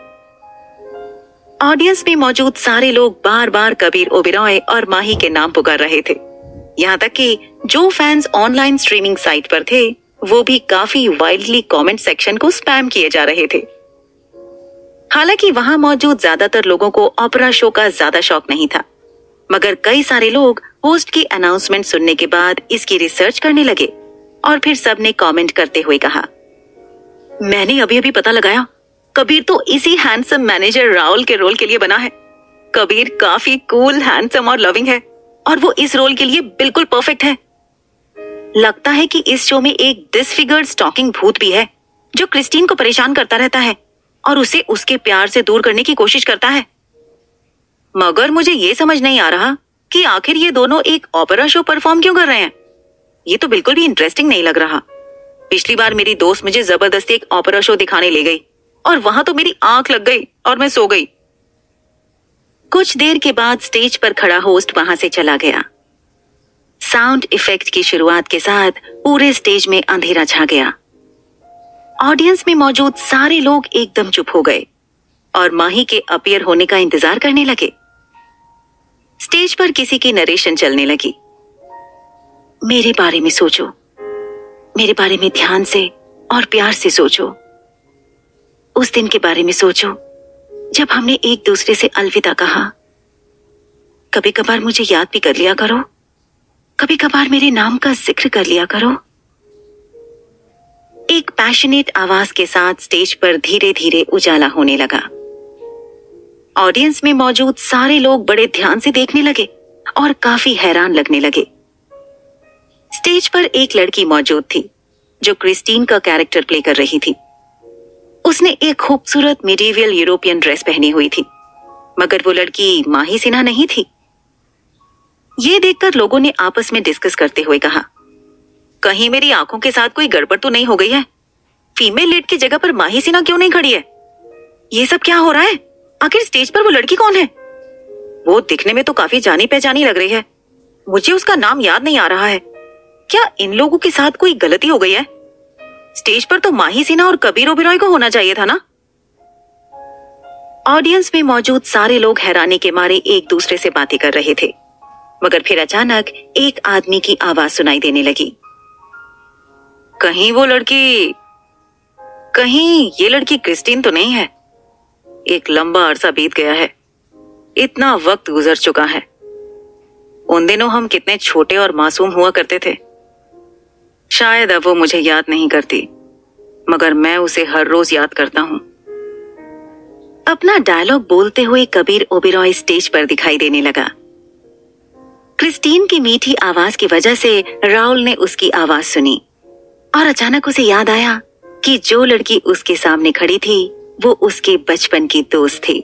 ऑडियंस में मौजूद सारे लोग बार बार कबीर ओबेरॉय और माही के नाम पुकार रहे थे। यहाँ तक कि जो फैंस ऑनलाइन स्ट्रीमिंग साइट पर थे वो भी काफी वाइल्डली कमेंट सेक्शन को स्पैम किए जा रहे थे। हालांकि वहां मौजूद ज्यादातर लोगों को ओपेरा शो का ज्यादा शौक नहीं था, मगर कई सारे लोग होस्ट की अनाउंसमेंट सुनने के बाद इसकी रिसर्च करने लगे और फिर सबने कमेंट करते हुए कहा, मैंने अभी अभी पता लगाया कबीर तो इसी हैंडसम मैनेजर राहुल के रोल के लिए बना है। कबीर काफी कूल, हैंडसम और लविंग है और वो इस रोल के लिए बिल्कुल परफेक्ट है। लगता है कि इस शो में एक डिसफिगर्ड स्टॉकिंग भूत भी है जो क्रिस्टीन को परेशान करता रहता है और उसे उसके प्यार से दूर करने की कोशिश करता है। मगर मुझे ये समझ नहीं आ रहा कि आखिर ये दोनों एक ओपेरा शो परफॉर्म क्यों कर रहे हैं। ये तो बिल्कुल भी इंटरेस्टिंग नहीं लग रहा। पिछली बार मेरी दोस्त मुझे जबरदस्ती एक ओपेरा शो दिखाने ले गई और वहां तो मेरी आंख लग गई और मैं सो गई। कुछ देर के बाद स्टेज पर खड़ा होस्ट वहां से चला गया। साउंड इफेक्ट की शुरुआत के साथ पूरे स्टेज में अंधेरा छा गया। ऑडियंस में मौजूद सारे लोग एकदम चुप हो गए और माही के अपीयर होने का इंतजार करने लगे। स्टेज पर किसी की नरेशन चलने लगी। मेरे बारे में सोचो, मेरे बारे में ध्यान से और प्यार से सोचो। उस दिन के बारे में सोचो जब हमने एक दूसरे से अलविदा कहा। कभी कभार मुझे याद भी कर लिया करो, कभी कभार मेरे नाम का जिक्र कर लिया करो। एक पैशनेट आवाज के साथ स्टेज पर धीरे धीरे उजाला होने लगा। ऑडियंस में मौजूद सारे लोग बड़े ध्यान से देखने लगे और काफी हैरान लगने लगे। स्टेज पर एक लड़की मौजूद थी जो क्रिस्टीन का कैरेक्टर प्ले कर रही थी। उसने एक खूबसूरत मिडीवियल यूरोपियन ड्रेस पहनी हुई थी, मगर वो लड़की माही सिन्हा नहीं थी। ये देखकर लोगों ने आपस में डिस्कस करते हुए कहा, कहीं मेरी आंखों के साथ कोई गड़बड़ तो नहीं हो गई है? फीमेल लीड की जगह पर माही सिन्हा क्यों नहीं खड़ी है? ये सब क्या हो रहा है? आखिर स्टेज पर वो लड़की कौन है? वो दिखने में तो काफी जानी पहचानी लग रही है। मुझे उसका नाम याद नहीं आ रहा है। क्या इन लोगों के साथ कोई गलती हो गई है? स्टेज पर तो माही सिन्हा और कबीर ओबेरॉय को होना चाहिए था ना? ऑडियंस में मौजूद सारे लोग हैरानी के मारे एक दूसरे से बातें कर रहे थे, मगर फिर अचानक एक आदमी की आवाज सुनाई देने लगी। कहीं वो लड़की, कहीं ये लड़की क्रिस्टीन तो नहीं है? एक लंबा अरसा बीत गया है, इतना वक्त गुजर चुका है। उन दिनों हम कितने छोटे और मासूम हुआ करते थे। शायद अब वो मुझे याद नहीं करती, मगर मैं उसे हर रोज याद करता हूं। अपना डायलॉग बोलते हुए कबीर ओबेरॉय स्टेज पर दिखाई देने लगा। क्रिस्टीन की मीठी आवाज की वजह से राहुल ने उसकी आवाज सुनी और अचानक उसे याद आया कि जो लड़की उसके सामने खड़ी थी वो उसके बचपन की दोस्त थी।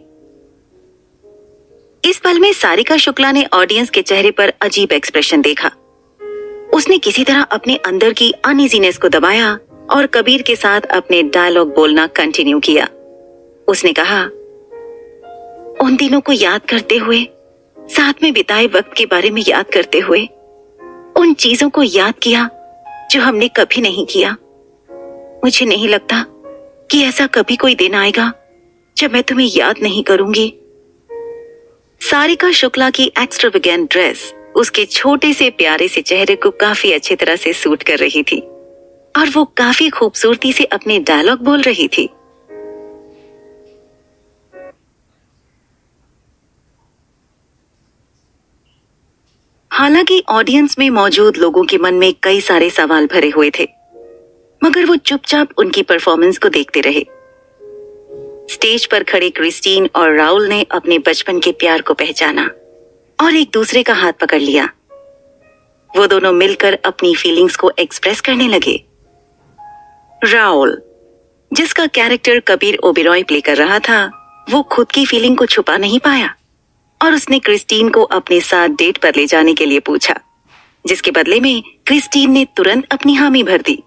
इस पल में सारिका शुक्ला ने ऑडियंस के चेहरे पर अजीब एक्सप्रेशन देखा। उसने किसी तरह अपने अंदर की अनईजीनेस को दबाया और कबीर के साथ अपने डायलॉग बोलना कंटिन्यू किया। उसने कहा, उन दिनों को याद करते हुए, साथ में बिताए वक्त के बारे में याद करते हुए, उन चीजों को याद किया जो हमने कभी नहीं किया। मुझे नहीं लगता कि ऐसा कभी कोई दिन आएगा जब मैं तुम्हें याद नहीं करूंगी। सारिका शुक्ला की एक्स्ट्रावेगेंट ड्रेस उसके छोटे से प्यारे से चेहरे को काफी अच्छी तरह से सूट कर रही थी और वो काफी खूबसूरती से अपने डायलॉग बोल रही थी। हालांकि ऑडियंस में मौजूद लोगों के मन में कई सारे सवाल भरे हुए थे, मगर वो चुपचाप उनकी परफॉर्मेंस को देखते रहे। स्टेज पर खड़े क्रिस्टीन और राहुल ने अपने बचपन के प्यार को पहचाना और एक दूसरे का हाथ पकड़ लिया। वो दोनों मिलकर अपनी फीलिंग्स को एक्सप्रेस करने लगे। राहुल, जिसका कैरेक्टर कबीर ओबेरॉय प्ले कर रहा था, वो खुद की फीलिंग को छुपा नहीं पाया और उसने क्रिस्टीन को अपने साथ डेट पर ले जाने के लिए पूछा, जिसके बदले में क्रिस्टीन ने तुरंत अपनी हामी भर दी।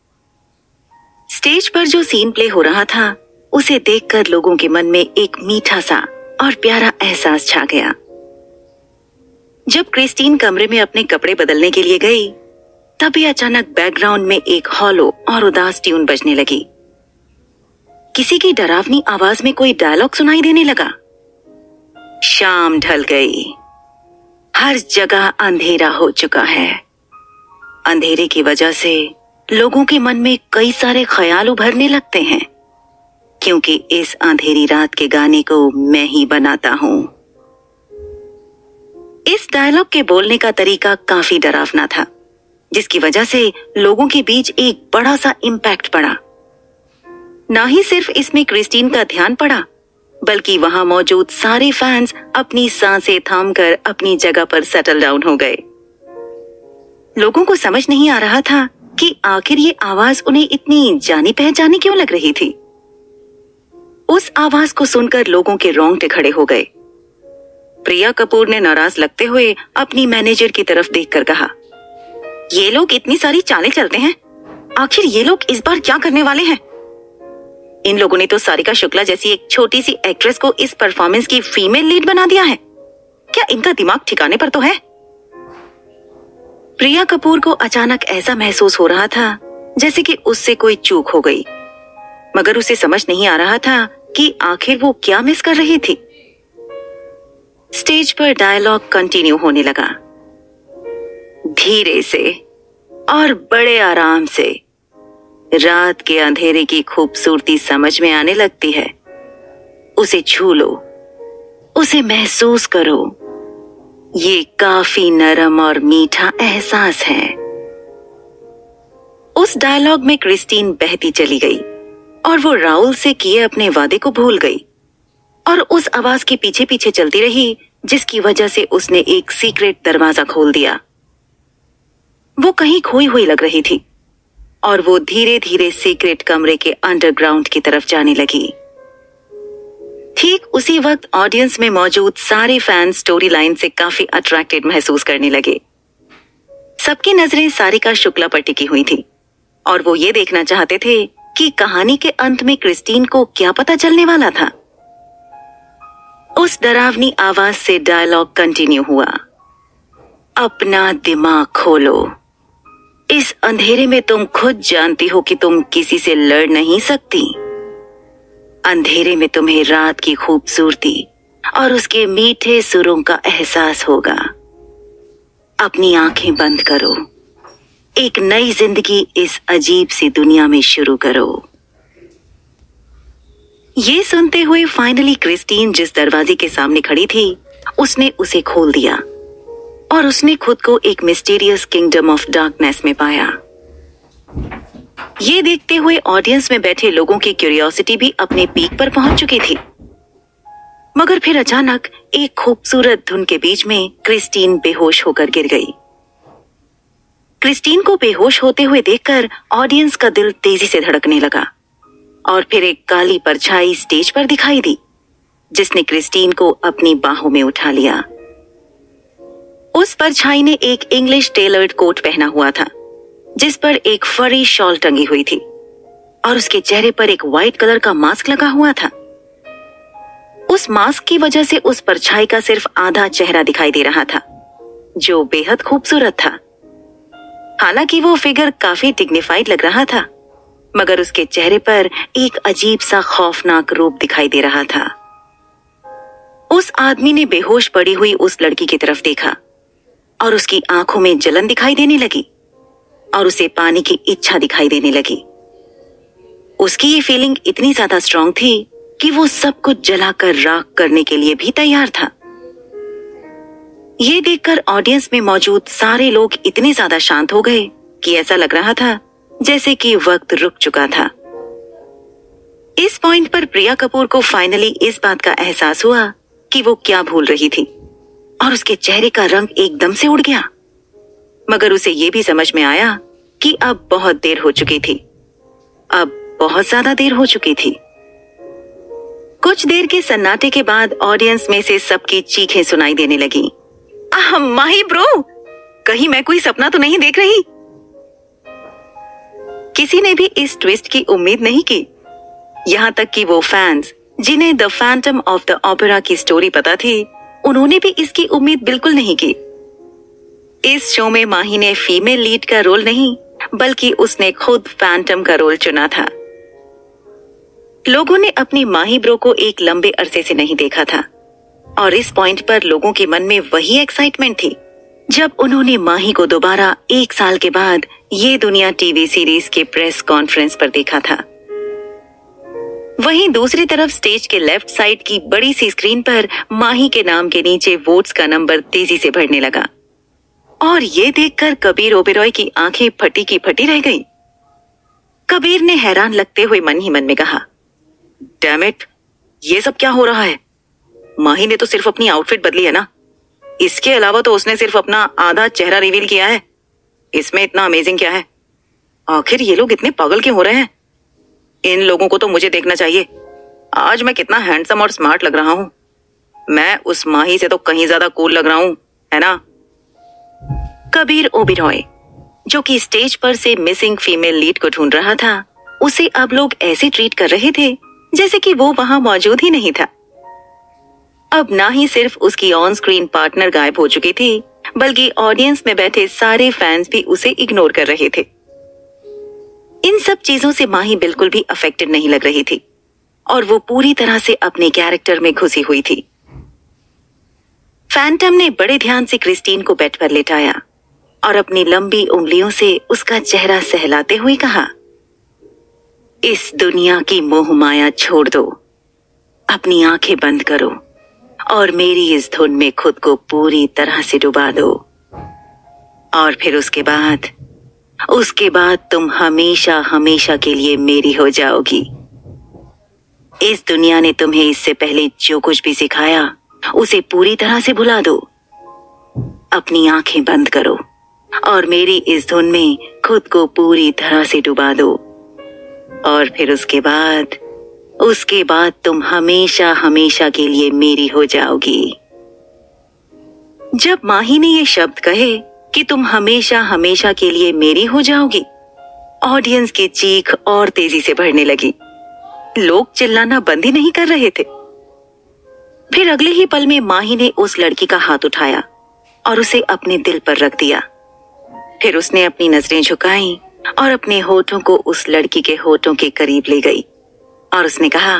स्टेज पर जो सीन प्ले हो रहा था, उसे देखकर लोगों के मन में एक मीठा सा और प्यारा एहसास छा गया। जब क्रिस्टीन कमरे में अपने कपड़े बदलने के लिए गई, तभी अचानक बैकग्राउंड में एक हॉलो और उदास ट्यून बजने लगी। किसी की डरावनी आवाज में कोई डायलॉग सुनाई देने लगा। शाम ढल गई, हर जगह अंधेरा हो चुका है। अंधेरे की वजह से लोगों के मन में कई सारे ख्याल उभरने लगते हैं, क्योंकि इस अंधेरी रात के गाने को मैं ही बनाता हूं। इस डायलॉग के बोलने का तरीका काफी डरावना था, जिसकी वजह से लोगों के बीच एक बड़ा सा इम्पैक्ट पड़ा। ना ही सिर्फ इसमें क्रिस्टीन का ध्यान पड़ा, बल्कि वहां मौजूद सारे फैंस अपनी सांसें थामकर अपनी जगह पर सेटल डाउन हो गए। लोगों को समझ नहीं आ रहा था कि आखिर ये आवाज उन्हें इतनी जानी पहचानी क्यों लग रही थी। उस आवाज को सुनकर लोगों के रोंगटे खड़े हो गए। प्रिया कपूर ने नाराज लगते हुए अपनी मैनेजर की तरफ देखकर कहा, ये लोग इतनी सारी चालें चलते हैं, आखिर ये लोग इस बार क्या करने वाले हैं? इन लोगों ने तो सारिका शुक्ला जैसी एक छोटी सी एक्ट्रेस को इस परफॉर्मेंस की फीमेल लीड बना दिया है। क्या इनका दिमाग ठिकाने पर तो है? प्रिया कपूर को अचानक ऐसा महसूस हो रहा था जैसे कि उससे कोई चूक हो गई, मगर उसे समझ नहीं आ रहा था कि आखिर वो क्या मिस कर रही थी। स्टेज पर डायलॉग कंटिन्यू होने लगा। धीरे से और बड़े आराम से रात के अंधेरे की खूबसूरती समझ में आने लगती है। उसे छू लो, उसे महसूस करो। ये काफी नरम और मीठा एहसास है। उस डायलॉग में क्रिस्टीन बहती चली गई और वो राहुल से किए अपने वादे को भूल गई और उस आवाज के पीछे पीछे चलती रही, जिसकी वजह से उसने एक सीक्रेट दरवाजा खोल दिया। वो कहीं खोई हुई लग रही थी और वो धीरे धीरे सीक्रेट कमरे के अंडरग्राउंड की तरफ जाने लगी। ठीक उसी वक्त ऑडियंस में मौजूद सारे फैंस स्टोरी लाइन से काफी अट्रैक्टेड महसूस करने लगे। सबकी नजरें सारिका शुक्ला पर टिकी हुई थी और वो ये देखना चाहते थे कि कहानी के अंत में क्रिस्टीन को क्या पता चलने वाला था। उस डरावनी आवाज से डायलॉग कंटिन्यू हुआ। अपना दिमाग खोलो। इस अंधेरे में तुम खुद जानती हो कि तुम किसी से लड़ नहीं सकती। अंधेरे में तुम्हें रात की खूबसूरती और उसके मीठे सुरों का एहसास होगा। अपनी आंखें बंद करो। एक नई जिंदगी इस अजीब सी दुनिया में शुरू करो। ये सुनते हुए फाइनली क्रिस्टीन जिस दरवाजे के सामने खड़ी थी, उसने उसे खोल दिया और उसने खुद को एक मिस्टीरियस किंगडम ऑफ डार्कनेस में पाया। ये देखते हुए ऑडियंस में बैठे लोगों की क्यूरियोसिटी भी अपने पीक पर पहुंच चुकी थी। मगर फिर अचानक एक खूबसूरत धुन के बीच में क्रिस्टीन बेहोश होकर गिर गई। क्रिस्टीन को बेहोश होते हुए देखकर ऑडियंस का दिल तेजी से धड़कने लगा और फिर एक काली परछाई स्टेज पर दिखाई दी, जिसने क्रिस्टीन को अपनी बाहों में उठा लिया। उस परछाई ने एक इंग्लिश टेलर्ड कोट पहना हुआ था, जिस पर एक फरी शॉल टंगी हुई थी और उसके चेहरे पर एक व्हाइट कलर का मास्क लगा हुआ था। उस मास्क की वजह से उस परछाई का सिर्फ आधा चेहरा दिखाई दे रहा था, जो बेहद खूबसूरत था। हालांकि वो फिगर काफी डिग्निफाइड लग रहा था, मगर उसके चेहरे पर एक अजीब सा खौफनाक रूप दिखाई दे रहा था। उस आदमी ने बेहोश पड़ी हुई उस लड़की की तरफ देखा और उसकी आंखों में जलन दिखाई देने लगी और उसे पाने की इच्छा दिखाई देने लगी। उसकी ये फीलिंग इतनी ज्यादा स्ट्रांग थी कि वो सब कुछ जलाकर राख करने के लिए भी तैयार था। ये देखकर ऑडियंस में मौजूद सारे लोग इतने ज्यादा शांत हो गए कि ऐसा लग रहा था जैसे कि वक्त रुक चुका था। इस पॉइंट पर प्रिया कपूर को फाइनली इस बात का एहसास हुआ कि वो क्या भूल रही थी और उसके चेहरे का रंग एकदम से उड़ गया। मगर उसे ये भी समझ में आया कि अब बहुत देर हो चुकी थी, अब बहुत ज्यादा देर हो चुकी थी। कुछ देर के सन्नाटे के बाद ऑडियंस में से सबकी चीखें सुनाई देने लगी। आह, माही ब्रो, कहीं मैं कोई सपना तो नहीं देख रही? किसी ने भी इस ट्विस्ट की उम्मीद नहीं की। यहाँ तक कि वो फैंस जिन्हें the Phantom of the Opera की स्टोरी पता थी, उन्होंने भी इसकी उम्मीद बिल्कुल नहीं की। इस शो में माही ने फीमेल लीड का रोल नहीं, बल्कि उसने खुद फैंटम का रोल चुना था। लोगों ने अपनी माही ब्रो को एक लंबे अरसे से नहीं देखा था और इस पॉइंट पर लोगों के मन में वही एक्साइटमेंट थी जब उन्होंने माही को दोबारा एक साल के बाद ये दुनिया टीवी सीरीज के प्रेस कॉन्फ्रेंस पर देखा था। वहीं दूसरी तरफ स्टेज के लेफ्ट साइड की बड़ी सी स्क्रीन पर माही के नाम के नीचे वोट्स का नंबर तेजी से बढ़ने लगा और ये देखकर कबीर ओबेरॉय की आंखें फटी की फटी रह गईं। कबीर ने हैरान लगते हुए मन ही मन में कहा, डैम इट, ये सब क्या हो रहा है? माही ने तो सिर्फ अपनी आउटफिट बदली है ना, इसके अलावा तो उसने सिर्फ अपना आधा चेहरा रिवील किया है। इसमें इतना अमेजिंग क्या है? आखिर ये लोग इतने पागल क्यों हो रहे हैं? इन लोगों को तो मुझे देखना चाहिए। आज मैं कितना हैंडसम और स्मार्ट लग रहा हूँ। मैं उस माही से तो कहीं ज्यादा कूल लग रहा हूँ, है ना? कबीर ओबेरॉय, जो कि स्टेज पर से मिसिंग फीमेल लीड को ढूंढ रहा था, उसे अब लोग ऐसे ट्रीट कर रहे थे जैसे कि वो वहां मौजूद ही नहीं था। अब ना ही सिर्फ उसकी ऑन स्क्रीन पार्टनर गायब हो चुकी थी, बल्कि ऑडियंस में बैठे सारे फैंस भी उसे इग्नोर कर रहे थे। इन सब चीजों से माही बिल्कुल भी अफेक्टेड नहीं लग रही थी और वो पूरी तरह से अपने कैरेक्टर में घुसी हुई थी। फैंटम ने बड़े ध्यान से क्रिस्टीन को बेड पर लेटाया और अपनी लंबी उंगलियों से उसका चेहरा सहलाते हुए कहा, इस दुनिया की मोह माया छोड़ दो, अपनी आंखें बंद करो और मेरी इस धुन में खुद को पूरी तरह से डुबा दो। और फिर उसके बाद उसके बाद तुम हमेशा हमेशा के लिए मेरी हो जाओगी। इस दुनिया ने तुम्हें इससे पहले जो कुछ भी सिखाया उसे पूरी तरह से भुला दो। अपनी आंखें बंद करो और मेरी इस धुन में खुद को पूरी तरह से डुबा दो। और फिर उसके बाद उसके बाद तुम हमेशा हमेशा के लिए मेरी हो जाओगी। जब माही ने ये शब्द कहे कि तुम हमेशा हमेशा के लिए मेरी हो जाओगी, ऑडियंस की चीख और तेजी से बढ़ने लगी। लोग चिल्लाना बंद ही नहीं कर रहे थे। फिर अगले ही पल में माही ने उस लड़की का हाथ उठाया और उसे अपने दिल पर रख दिया। फिर उसने अपनी नजरें झुकाई और अपने होठों को उस लड़की के होठों के करीब ले गई और उसने कहा,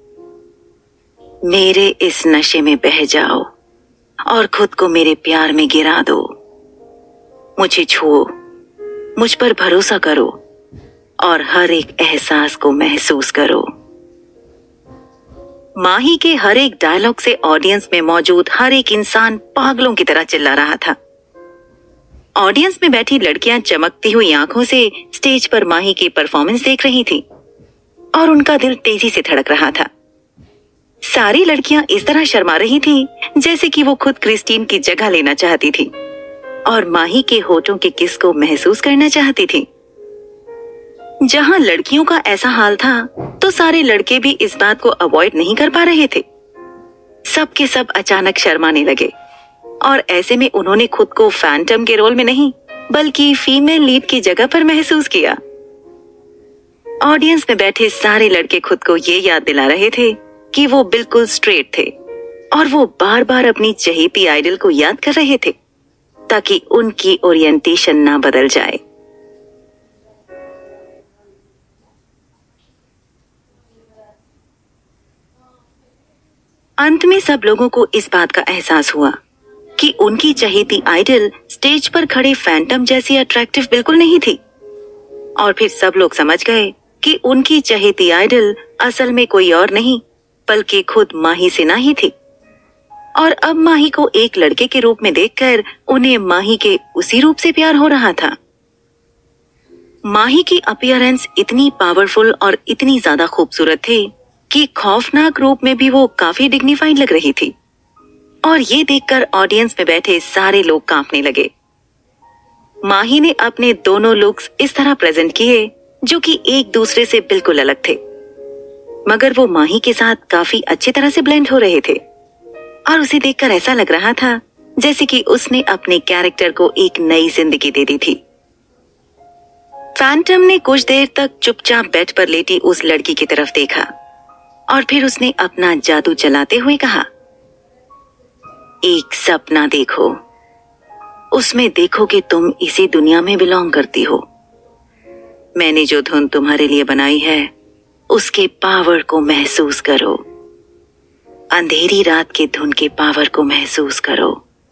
मेरे इस नशे में बह जाओ और खुद को मेरे प्यार में गिरा दो। मुझे छुओ, मुझ पर भरोसा करो और हर एक एहसास को महसूस करो। माही के हर एक डायलॉग से ऑडियंस में मौजूद हर एक इंसान पागलों की तरह चिल्ला रहा था। ऑडियंस में बैठी लड़कियां चमकती हुई आंखों से स्टेज पर माही की परफॉर्मेंस देख रही थी और उनका दिल तेजी से धड़क रहा था। सारी लड़कियां इस तरह शर्मा रही थी जैसे कि वो खुद क्रिस्टीन की जगह लेना चाहती थी और माही के होठों के किस को महसूस करना चाहती थी। जहां लड़कियों का ऐसा हाल था, तो सारे लड़के भी इस बात को अवॉइड नहीं कर पा रहे थे। सब के सब अचानक शर्माने लगे और ऐसे में उन्होंने खुद को फैंटम के रोल में नहीं, बल्कि फीमेल लीड की जगह पर महसूस किया। ऑडियंस में बैठे सारे लड़के खुद को ये याद दिला रहे थे कि वो बिल्कुल स्ट्रेट थे और वो बार बार अपनी चहेती आइडल को याद कर रहे थे ताकि उनकी ओरिएंटेशन ना बदल जाए। अंत में सब लोगों को इस बात का एहसास हुआ कि उनकी चहेती आइडल स्टेज पर खड़े फैंटम जैसी अट्रैक्टिव बिल्कुल नहीं थी। और फिर सब लोग समझ गए कि उनकी चहेती आइडल असल में कोई और नहीं बल्कि खुद माही सिन्हा ही थी। और अब माही को एक लड़के के रूप में देखकर उन्हें माही के उसी रूप से प्यार हो रहा था। माही की अपीयरेंस इतनी पावरफुल और इतनी ज्यादा खूबसूरत थी कि खौफनाक रूप में भी वो काफी डिग्निफाइड लग रही थी। और ये देखकर ऑडियंस में बैठे सारे लोग कांपने लगे। माही ने अपने दोनों लुक्स इस तरह प्रेजेंट किए जो कि एक दूसरे से बिल्कुल अलग थे, मगर वो माही के साथ काफी अच्छी तरह से ब्लेंड हो रहे थे और उसे देखकर ऐसा लग रहा था जैसे कि उसने अपने कैरेक्टर को एक नई जिंदगी दे दी थी। फैंटम ने कुछ देर तक चुपचाप बेड पर लेटी उस लड़की की तरफ देखा और फिर उसने अपना जादू चलाते हुए कहा, एक सपना देखो, उसमें देखो कि तुम इसी दुनिया में बिलोंग करती हो। मैंने जो धुन तुम्हारे लिए बनाई है उसके पावर को महसूस करो। अंधेरी रात के धुन के पावर को महसूस करो।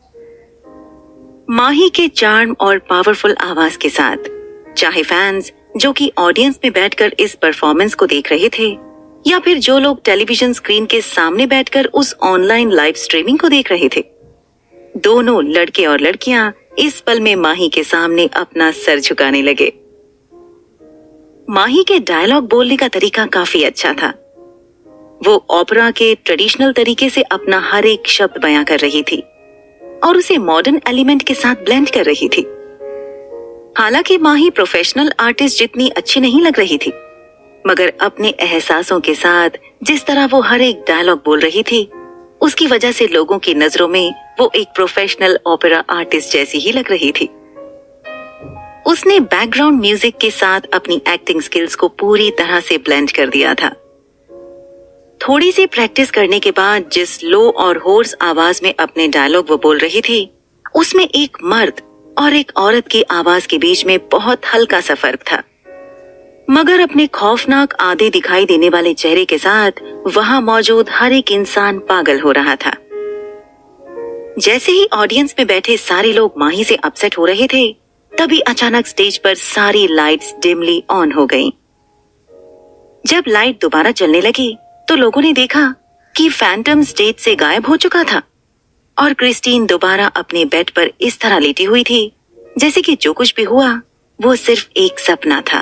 माही के चार्म और पावरफुल आवाज के साथ चाहे फैंस जो कि ऑडियंस में बैठकर इस परफॉर्मेंस को देख रहे थे या फिर जो लोग टेलीविजन स्क्रीन के सामने बैठकर उस ऑनलाइन लाइव स्ट्रीमिंग को देख रहे थे, दोनों लड़के और लड़कियां इस पल में माही के सामने अपना सर झुकाने लगे। माही के डायलॉग बोलने का तरीका काफी अच्छा था। वो ओपेरा के ट्रेडिशनल तरीके से अपना हर एक शब्द बयां कर रही थी और उसे मॉडर्न एलिमेंट के साथ ब्लेंड कर रही थी। हालांकि माही प्रोफेशनल आर्टिस्ट जितनी अच्छी नहीं लग रही थी, मगर अपने एहसासों के साथ जिस तरह वो हर एक डायलॉग बोल रही थी, उसकी वजह से लोगों की नजरों में वो एक प्रोफेशनल ओपेरा आर्टिस्ट जैसी ही लग रही थी। उसने बैकग्राउंड म्यूजिक के साथ अपनी एक्टिंग स्किल्स को पूरी तरह से ब्लेंड कर दिया था। थोड़ी सी प्रैक्टिस करने के बाद जिस लो और होर्स आवाज में अपने डायलॉग वो बोल रही थी, उसमें एक मर्द और एक औरत की आवाज के बीच में बहुत हल्का सा फर्क था। मगर अपने खौफनाक आधे दिखाई देने वाले चेहरे के साथ वहां मौजूद हर एक इंसान पागल हो रहा था। जैसे ही ऑडियंस में बैठे सारे लोग माही से अपसेट हो रहे थे, तभी अचानक स्टेज पर सारी लाइट्स डिमली ऑन हो गईं। जब लाइट दोबारा चलने लगी तो लोगों ने देखा कि फैंटम स्टेज से गायब हो चुका था और क्रिस्टीन दोबारा अपने बेड पर इस तरह लेटी हुई थी जैसे कि जो कुछ भी हुआ वो सिर्फ एक सपना था।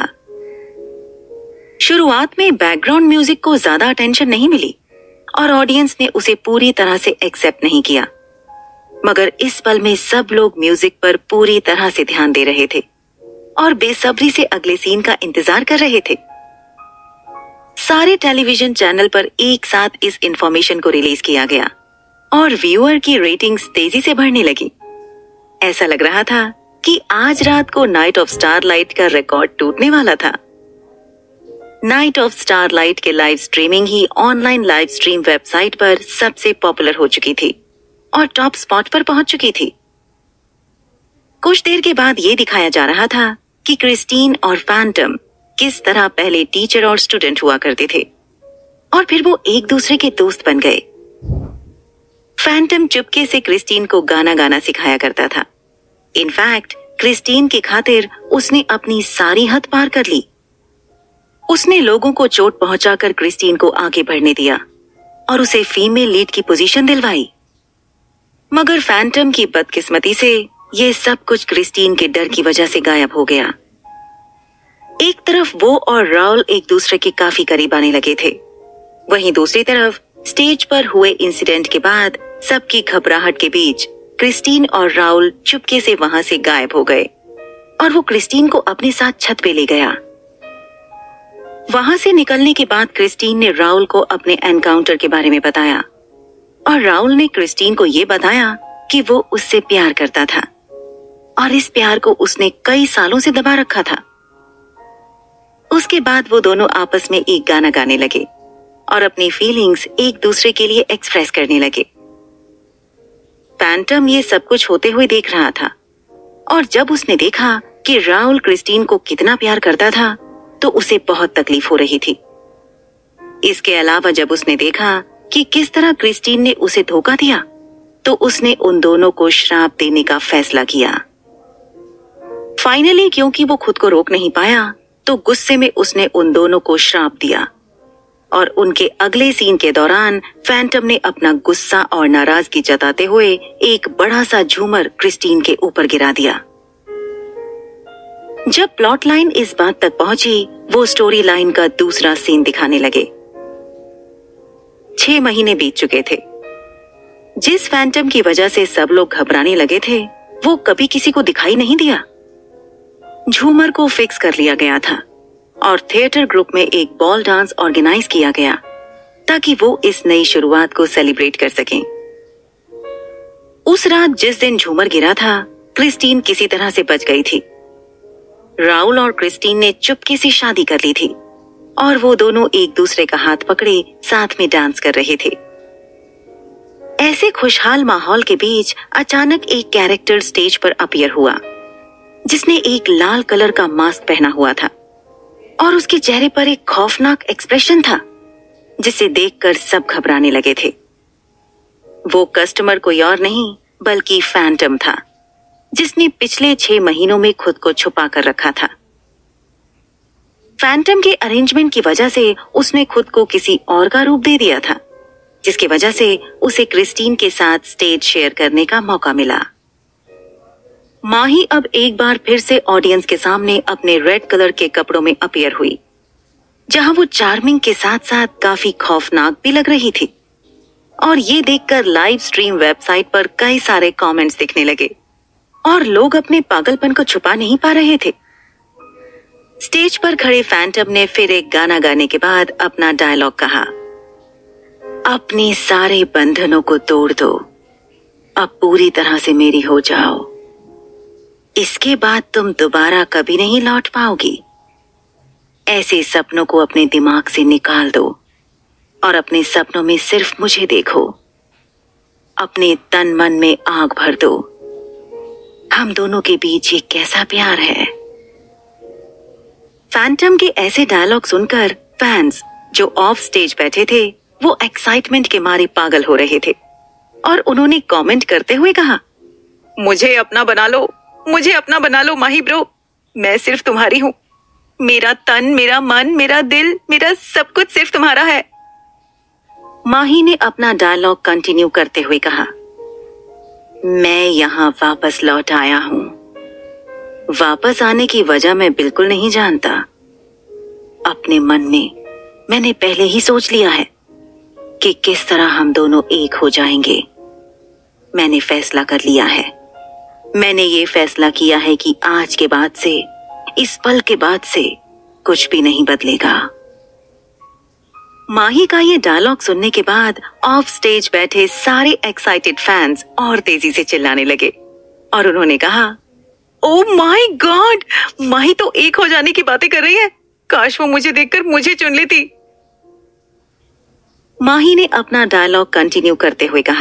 शुरुआत में बैकग्राउंड म्यूजिक को ज्यादा अटेंशन नहीं मिली और ऑडियंस ने उसे पूरी तरह से एक्सेप्ट नहीं किया, मगर इस पल में सब लोग म्यूजिक पर पूरी तरह से ध्यान दे रहे थे और बेसब्री से अगले सीन का इंतजार कर रहे थे। सारे टेलीविजन चैनल पर एक साथ इस इंफॉर्मेशन को रिलीज किया गया और व्यूअर की रेटिंग्स तेजी से बढ़ने लगी। ऐसा लग रहा था कि आज रात को नाइट ऑफ स्टारलाइट का रिकॉर्ड टूटने वाला था। नाइट ऑफ स्टारलाइट के लाइव स्ट्रीमिंग ही ऑनलाइन लाइव स्ट्रीम वेबसाइट पर सबसे पॉपुलर हो चुकी थी और टॉप स्पॉट पर पहुंच चुकी थी। कुछ देर के बाद ये दिखाया जा रहा था कि क्रिस्टीन और फैंटम किस तरह पहले टीचर और स्टूडेंट हुआ करते थे और फिर वो एक दूसरे के दोस्त बन गए। फैंटम चुपके से क्रिस्टीन को गाना गाना सिखाया करता था। इनफैक्ट क्रिस्टीन की खातिर उसने अपनी सारी हद पार कर ली। उसने लोगों को चोट पहुंचाकर क्रिस्टीन को आगे बढ़ने दिया और उसे फीमेल लीड की पोजीशन दिलवाई। मगर फैंटम की बदकिस्मती से ये सब कुछ क्रिस्टीन के डर की वजह से गायब हो गया। एक तरफ वो और राउल एक दूसरे के काफी करीब आने लगे थे, वहीं दूसरी तरफ स्टेज पर हुए इंसिडेंट के बाद सबकी घबराहट के बीच क्रिस्टीन और राउल चुपके से वहां से गायब हो गए और वो क्रिस्टीन को अपने साथ छत पे ले गया। वहां से निकलने के बाद क्रिस्टीन ने राउल को अपने एनकाउंटर के बारे में बताया और राउल ने क्रिस्टीन को ये बताया कि वो उससे प्यार करता था और इस प्यार को उसने कई सालों से दबा रखा था। उसके बाद वो दोनों आपस में एक गाना गाने लगे और अपनी फीलिंग्स एक दूसरे के लिए एक्सप्रेस करने लगे। फैंटम ये सब कुछ होते हुए देख रहा था और जब उसने देखा कि राउल क्रिस्टीन को कितना प्यार करता था तो उसे बहुत तकलीफ हो रही थी। इसके अलावा जब उसने देखा कि किस तरह क्रिस्टीन ने उसे धोखा दिया तो उसने उन दोनों को श्राप देने का फैसला किया। फाइनली क्योंकि वो खुद को रोक नहीं पाया तो गुस्से में उसने उन दोनों को श्राप दिया और उनके अगले सीन के दौरान फैंटम ने अपना गुस्सा और नाराजगी जताते हुए एक बड़ा सा झूमर क्रिस्टीन के ऊपर गिरा दिया। जब प्लॉट लाइन इस बात तक पहुंची, वो स्टोरी लाइन का दूसरा सीन दिखाने लगे। छह महीने बीत चुके थे। जिस फैंटम की वजह से सब लोग घबराने लगे थे, वो कभी किसी को दिखाई नहीं दिया। झूमर को फिक्स कर लिया गया था और थिएटर ग्रुप में एक बॉल डांस ऑर्गेनाइज किया गया ताकि वो इस नई शुरुआत को सेलिब्रेट कर सकें। उस रात जिस दिन झूमर गिरा था, क्रिस्टीन किसी तरह से बच गई थी। राउल और क्रिस्टीन ने चुपके से शादी कर ली थी और वो दोनों एक दूसरे का हाथ पकड़े साथ में डांस कर रहे थे। ऐसे खुशहाल माहौल के बीच अचानक एक कैरेक्टर स्टेज पर अपीयर हुआ जिसने एक लाल कलर का मास्क पहना हुआ था और उसके चेहरे पर एक खौफनाक एक्सप्रेशन था जिसे देखकर सब घबराने लगे थे। वो कस्टमर कोई और नहीं बल्कि फैंटम था जिसने पिछले छह महीनों में खुद को छुपा कर रखा था। फैंटम के अरेंजमेंट की वजह से उसने खुद को किसी और का रूप दे दिया था, जिसकी वजह से उसे क्रिस्टीन के साथ स्टेज शेयर करने का मौका मिला। माही अब एक बार फिर से ऑडियंस के सामने अपने रेड कलर के कपड़ों में अपीयर हुई, जहां वो चार्मिंग के साथ साथ काफी खौफनाक भी लग रही थी। और ये देखकर लाइव स्ट्रीम वेबसाइट पर कई सारे कमेंट्स दिखने लगे और लोग अपने पागलपन को छुपा नहीं पा रहे थे। स्टेज पर खड़े फैंटम ने फिर एक गाना गाने के बाद अपना डायलॉग कहा, अपने सारे बंधनों को तोड़ दो, अब पूरी तरह से मेरी हो जाओ। इसके बाद तुम दोबारा कभी नहीं लौट पाओगी। ऐसे सपनों को अपने दिमाग से निकाल दो और अपने सपनों में सिर्फ मुझे देखो। अपने तन मन में आग भर दो। हम दोनों के बीच ये कैसा प्यार है। फैंटम के ऐसे डायलॉग सुनकर फैंस जो ऑफ स्टेज बैठे थे वो एक्साइटमेंट के मारे पागल हो रहे थे और उन्होंने कमेंट करते हुए कहा, मुझे अपना बना लो, मुझे अपना बना लो माही ब्रो। मैं सिर्फ तुम्हारी हूं। मेरा तन, मेरा मन, मेरा दिल, मेरा सब कुछ सिर्फ तुम्हारा है। माही ने अपना डायलॉग कंटिन्यू करते हुए कहा, मैं यहां वापस लौट आया हूं। वापस आने की वजह मैं बिल्कुल नहीं जानता। अपने मन में मैंने पहले ही सोच लिया है कि किस तरह हम दोनों एक हो जाएंगे। मैंने फैसला कर लिया है। मैंने ये फैसला किया है कि आज के बाद से, इस पल के बाद से कुछ भी नहीं बदलेगा। माही का ये डायलॉग सुनने के बाद ऑफ स्टेज बैठे सारे एक्साइटेड फैंस और तेजी से चिल्लाने लगे और उन्होंने कहा, ओह माय गॉड, माही तो एक हो जाने की बातें कर रही है। काश वो मुझे देखकर मुझे चुन लेती। माही ने अपना डायलॉग कंटिन्यू करते हुए कहा,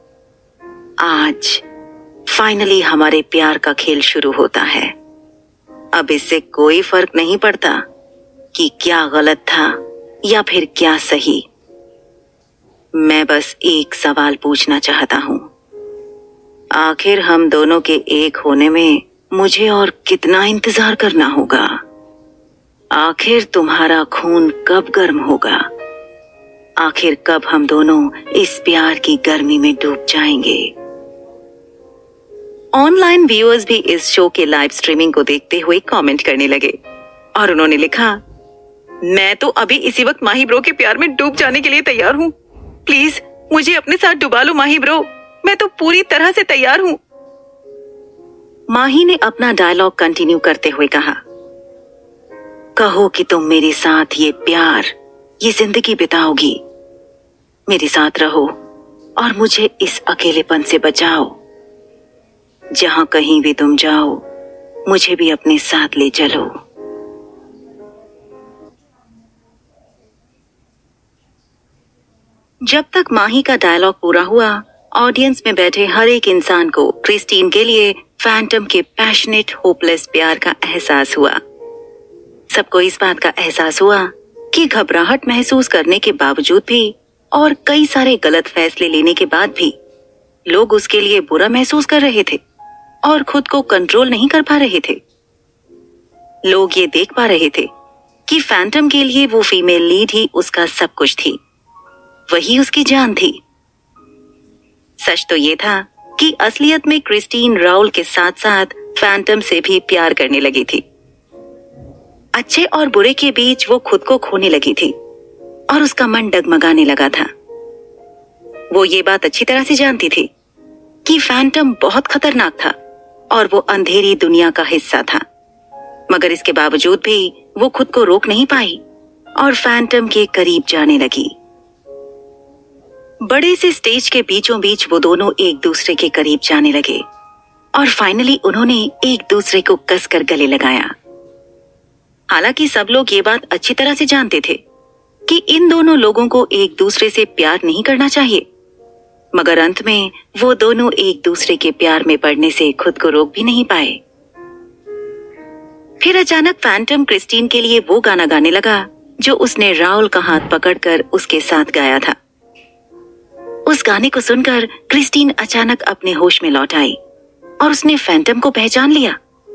आज फाइनली हमारे प्यार का खेल शुरू होता है। अब इससे कोई फर्क नहीं पड़ता कि क्या गलत था या फिर क्या सही। मैं बस एक सवाल पूछना चाहता हूं, आखिर हम दोनों के एक होने में मुझे और कितना इंतजार करना होगा? आखिर तुम्हारा खून कब गर्म होगा? आखिर कब हम दोनों इस प्यार की गर्मी में डूब जाएंगे? ऑनलाइन व्यूअर्स भी इस शो के लाइव स्ट्रीमिंग को देखते हुए कमेंट करने लगे और उन्होंने लिखा, मैं तो अभी इसी वक्त माही ब्रो के प्यार में डूब जाने के लिए तैयार हूँ। प्लीज मुझे अपने साथ डुबा लो माही ब्रो, मैं तो पूरी तरह से तैयार हूँ। माही ने अपना डायलॉग कंटिन्यू करते हुए कहा, कहो कि तुम मेरे साथ ये प्यार, ये जिंदगी बिताओगी। मेरे साथ रहो और मुझे इस अकेलेपन से बचाओ। जहां कहीं भी तुम जाओ, मुझे भी अपने साथ ले चलो। जब तक माही का डायलॉग पूरा हुआ, ऑडियंस में बैठे हर एक इंसान को क्रिस्टीन के लिए फैंटम के पैशनेट होपलेस प्यार का एहसास हुआ। सबको इस बात का एहसास हुआ कि घबराहट महसूस करने के बावजूद भी और कई सारे गलत फैसले लेने के बाद भी लोग उसके लिए बुरा महसूस कर रहे थे और खुद को कंट्रोल नहीं कर पा रहे थे। लोग ये देख पा रहे थे कि फैंटम के लिए वो फीमेल लीड ही उसका सब कुछ थी, वही उसकी जान थी। सच तो ये था कि असलियत में क्रिस्टीन राउल के साथ साथ फैंटम से भी प्यार करने लगी थी। अच्छे और बुरे के बीच वो खुद को खोने लगी थी और उसका मन डगमगाने लगा था। वो ये बात अच्छी तरह से जानती थी कि फैंटम बहुत खतरनाक था और वो अंधेरी दुनिया का हिस्सा था, मगर इसके बावजूद भी वो खुद को रोक नहीं पाई और फैंटम के करीब जाने लगी। बड़े से स्टेज के बीचों बीच वो दोनों एक दूसरे के करीब जाने लगे और फाइनली उन्होंने एक दूसरे को कसकर गले लगाया। हालांकि सब लोग ये बात अच्छी तरह से जानते थे कि इन दोनों लोगों को एक दूसरे से प्यार नहीं करना चाहिए, मगर अंत में वो दोनों एक दूसरे के प्यार में पड़ने से खुद को रोक भी नहीं पाए। फिर अचानक फैंटम क्रिस्टीन के लिए वो गाना गाने लगा जो उसने राउल का हाथ पकड़कर उसके साथ गाया था। उस गाने को सुनकर क्रिस्टीन अचानक अपने होश में लौट आई और उसने फैंटम को पहचान लिया।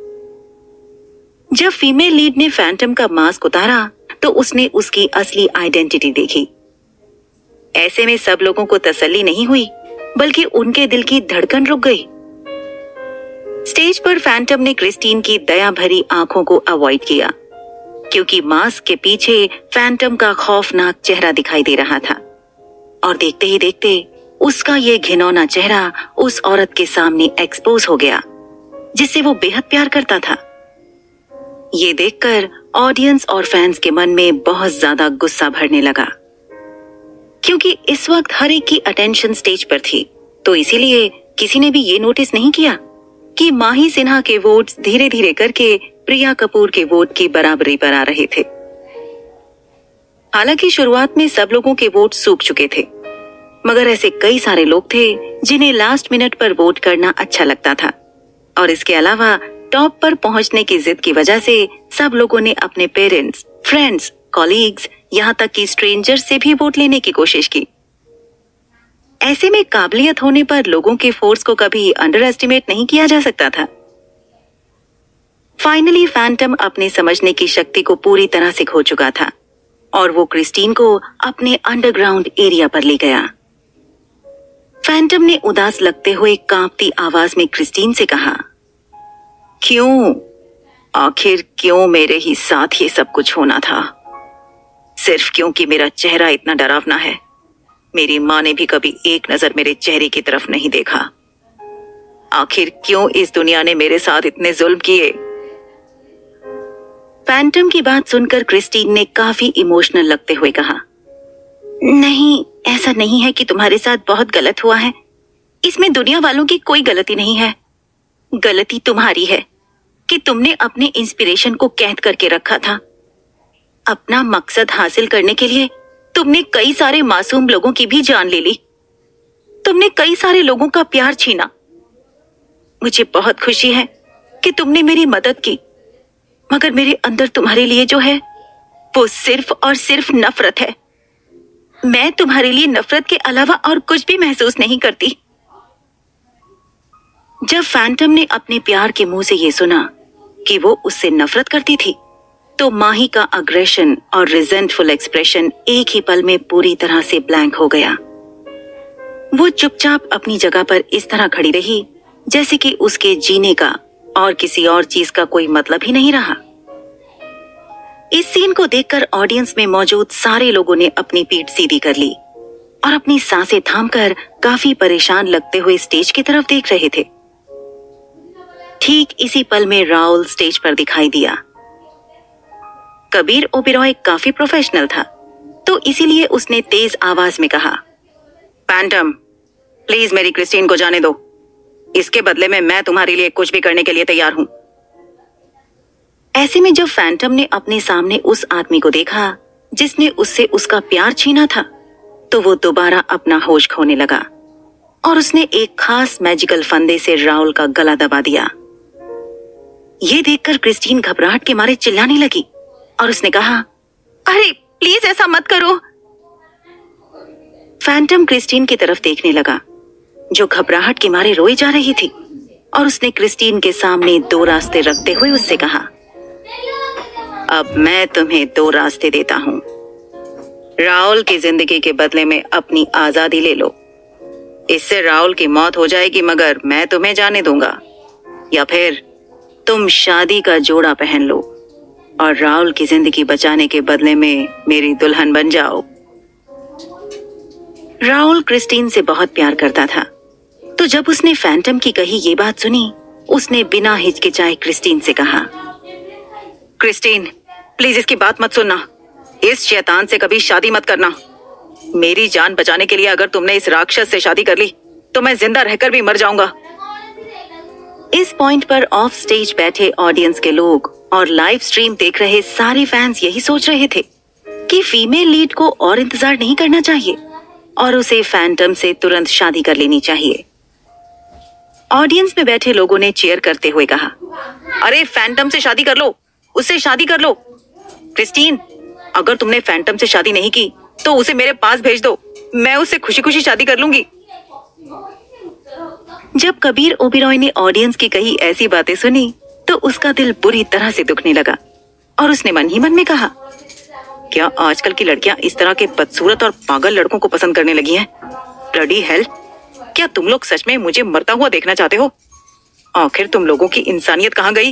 जब फीमेल लीड ने फैंटम का मास्क उतारा तो उसने उसकी असली आइडेंटिटी देखी। ऐसे में सब लोगों को तसल्ली नहीं हुई, बल्कि उनके दिल की धड़कन रुक गई। स्टेज पर फैंटम ने क्रिस्टीन की दया भरी आंखों को अवॉइड किया, क्योंकि मास्क के पीछे फैंटम का खौफनाक चेहरा दिखाई दे रहा था। और देखते ही देखते उसका ये घिनौना चेहरा उस औरत के सामने एक्सपोज हो गया जिससे वो बेहद प्यार करता था। ये देखकर ऑडियंस और फैंस के मन में बहुत ज्यादा गुस्सा भरने लगा, क्योंकि इस वक्त हर एक की अटेंशन स्टेज पर थी, तो इसीलिए किसी ने भी ये नोटिस नहीं किया कि माही सिन्हा के वोट्स धीरे धीरे करके प्रिया कपूर के वोट की बराबरी पर आ रहे थे। हालांकि शुरुआत में सब लोगों के वोट सूख चुके थे, मगर ऐसे कई सारे लोग थे जिन्हें लास्ट मिनट पर वोट करना अच्छा लगता था, और इसके अलावा टॉप पर पहुंचने की जिद की वजह से सब लोगों ने अपने पेरेंट्स, फ्रेंड्स, कॉलीग्स, यहाँ तक कि स्ट्रेंजर से भी वोट लेने की कोशिश की। ऐसे में काबिलियत होने पर लोगों के फोर्स को कभी अंडर एस्टिमेट नहीं किया जा सकता था। फाइनली फैंटम अपने समझने की शक्ति को पूरी तरह से खो चुका था और वो क्रिस्टीन को अपने अंडरग्राउंड एरिया पर ले गया। फैंटम ने उदास लगते हुए कांपती आवाज में क्रिस्टीन से कहा, क्यों, आखिर क्यों मेरे ही साथ ये सब कुछ होना था? सिर्फ क्योंकि मेरा चेहरा इतना डरावना है। मेरी माँ ने भी कभी एक नजर मेरे चेहरे की तरफ नहीं देखा। आखिर क्यों इस दुनिया ने मेरे साथ इतने जुल्म किए? फैंटम की बात सुनकर क्रिस्टीन ने काफी इमोशनल लगते हुए कहा, नहीं, ऐसा नहीं है कि तुम्हारे साथ बहुत गलत हुआ है। इसमें दुनिया वालों की कोई गलती नहीं है। गलती तुम्हारी है कि तुमने अपने इंस्पिरेशन को कैद करके रखा था। अपना मकसद हासिल करने के लिए तुमने कई सारे मासूम लोगों की भी जान ले ली। तुमने कई सारे लोगों का प्यार छीना। मुझे बहुत खुशी है कि तुमने मेरी मदद की, मगर मेरे अंदर तुम्हारे लिए जो है वो सिर्फ और सिर्फ नफरत है। मैं तुम्हारे लिए नफरत के अलावा और कुछ भी महसूस नहीं करती। जब फैंटम ने अपने प्यार के मुंह से ये सुना कि वो उससे नफरत करती थी, तो माही का अग्रेशन और रिजेंटफुल एक्सप्रेशन एक ही पल में पूरी तरह से ब्लैंक हो गया। वो चुपचाप अपनी जगह पर इस तरह खड़ी रही जैसे कि उसके जीने का और किसी और चीज का कोई मतलब ही नहीं रहा। इस सीन को देखकर ऑडियंस में मौजूद सारे लोगों ने अपनी पीठ सीधी कर ली और अपनी सांसें थामकर काफी परेशान लगते हुए स्टेज की तरफ देख रहे थे। ठीक इसी पल में राहुल स्टेज पर दिखाई दिया। कबीर ओबेरॉय काफी प्रोफेशनल था, तो इसीलिए उसने तेज आवाज में कहा, फैंटम, प्लीज मेरी क्रिस्टीन को जाने दो। इसके बदले में मैं तुम्हारे लिए कुछ भी करने के लिए तैयार हूं। ऐसे में जब फैंटम ने अपने सामने उस आदमी को देखा जिसने उससे उसका प्यार छीना था, तो वो दोबारा अपना होश खोने लगा और उसने एक खास मैजिकल फंदे से राहुल का गला दबा दिया। ये देखकर क्रिस्टीन घबराहट के मारे चिल्लाने लगी और उसने कहा, अरे प्लीज ऐसा मत करो। फैंटम क्रिस्टीन की तरफ देखने लगा, जो घबराहट के मारे रोई जा रही थी, और उसने क्रिस्टीन के सामने दो रास्ते रखते हुए उससे कहा, अब मैं तुम्हें दो रास्ते देता हूं। राहुल की जिंदगी के बदले में अपनी आजादी ले लो। इससे राहुल की मौत हो जाएगी, मगर मैं तुम्हें जाने दूंगा। या फिर तुम शादी का जोड़ा पहन लो और राहुल की जिंदगी बचाने के बदले में मेरी दुल्हन बन जाओ। राहुल क्रिस्टीन से बहुत प्यार करता था, तो जब उसने फैंटम की कही ये बात सुनी, उसने बिना हिचकिचाए क्रिस्टीन से कहा, क्रिस्टीन, प्लीज इसकी बात मत सुनना। इस शैतान से कभी शादी मत करना। मेरी जान बचाने के लिए अगर तुमने इस राक्षस से शादी कर ली तो मैं जिंदा रहकर भी मर जाऊंगा। इस पॉइंट पर ऑफ स्टेज बैठे ऑडियंस के लोग और लाइव स्ट्रीम देख रहे सारे फैंस यही सोच रहे थे कि फीमेल लीड को और इंतजार नहीं करना चाहिए और उसे फैंटम से तुरंत शादी कर लेनी चाहिए। ऑडियंस में बैठे लोगों ने चीयर करते हुए कहा, अरे फैंटम से शादी कर लो, उससे शादी कर लो। क्रिस्टीन, अगर तुमने फैंटम से शादी नहीं की तो उसे मेरे पास भेज दो, मैं उससे खुशी खुशी शादी कर लूंगी। जब कबीर ओबेरॉय ने ऑडियंस की कही ऐसी बातें सुनी तो उसका दिल बुरी तरह से दुखने लगा और उसने मन ही मन में कहा, क्या आजकल की लड़कियां इस तरह के बदसूरत और पागल लड़कों को पसंद करने लगी हैं? ब्लडी हेल, क्या तुम लोग सच में मुझे मरता हुआ देखना चाहते हो? आखिर तुम लोगों की इंसानियत कहाँ गई?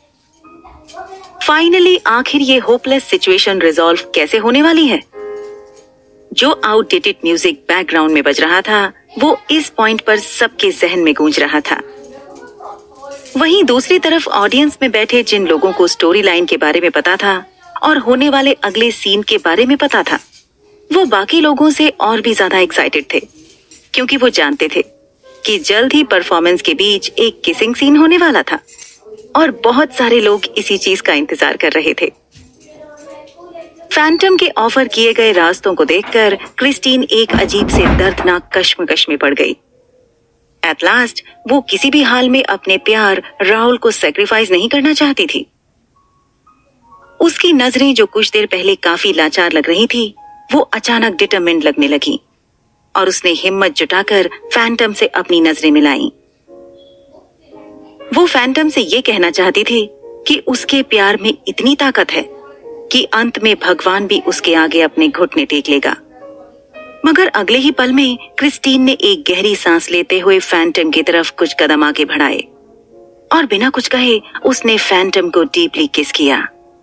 फाइनली आखिर ये होपलेस सिचुएशन रिजॉल्व कैसे होने वाली है? जो आउटडेटेड म्यूजिक बैकग्राउंड में बज रहा था वो इस पॉइंट पर सबके जहन में गूंज रहा था। वहीं दूसरी तरफ ऑडियंस में बैठे जिन लोगों को स्टोरी लाइन के बारे में पता था और होने वाले अगले सीन के बारे में पता था, वो बाकी लोगों से और भी ज्यादा एक्साइटेड थे, क्योंकि वो जानते थे कि जल्द ही परफॉर्मेंस के बीच एक किसिंग सीन होने वाला था और बहुत सारे लोग इसी चीज का इंतजार कर रहे थे। फैंटम के ऑफर किए गए रास्तों को देखकर क्रिस्टीन एक अजीब से दर्दनाक कश्मकश में पड़ गई। एट लास्ट वो किसी भी हाल में अपने प्यार राहुल को सैक्रिफाइस नहीं करना चाहती थी। उसकी नजरें जो कुछ देर पहले काफी लाचार लग रही थी, वो अचानक डिटरमिन्ड लगने लगी और उसने हिम्मत जुटाकर फैंटम से अपनी नजरें मिलाई। वो फैंटम से ये कहना चाहती थी कि उसके प्यार में इतनी ताकत है कि अंत में भगवान भी उसके आगे अपने घुटने टेक लेगा। मगर अगले ही पल में क्रिस्टीन ने एक गहरी सांस लेते हुए फैंटम की तरफ कुछ कदम आगे बढ़ाए और बिना कुछ कहे उसने फैंटम को डीपली किस किया।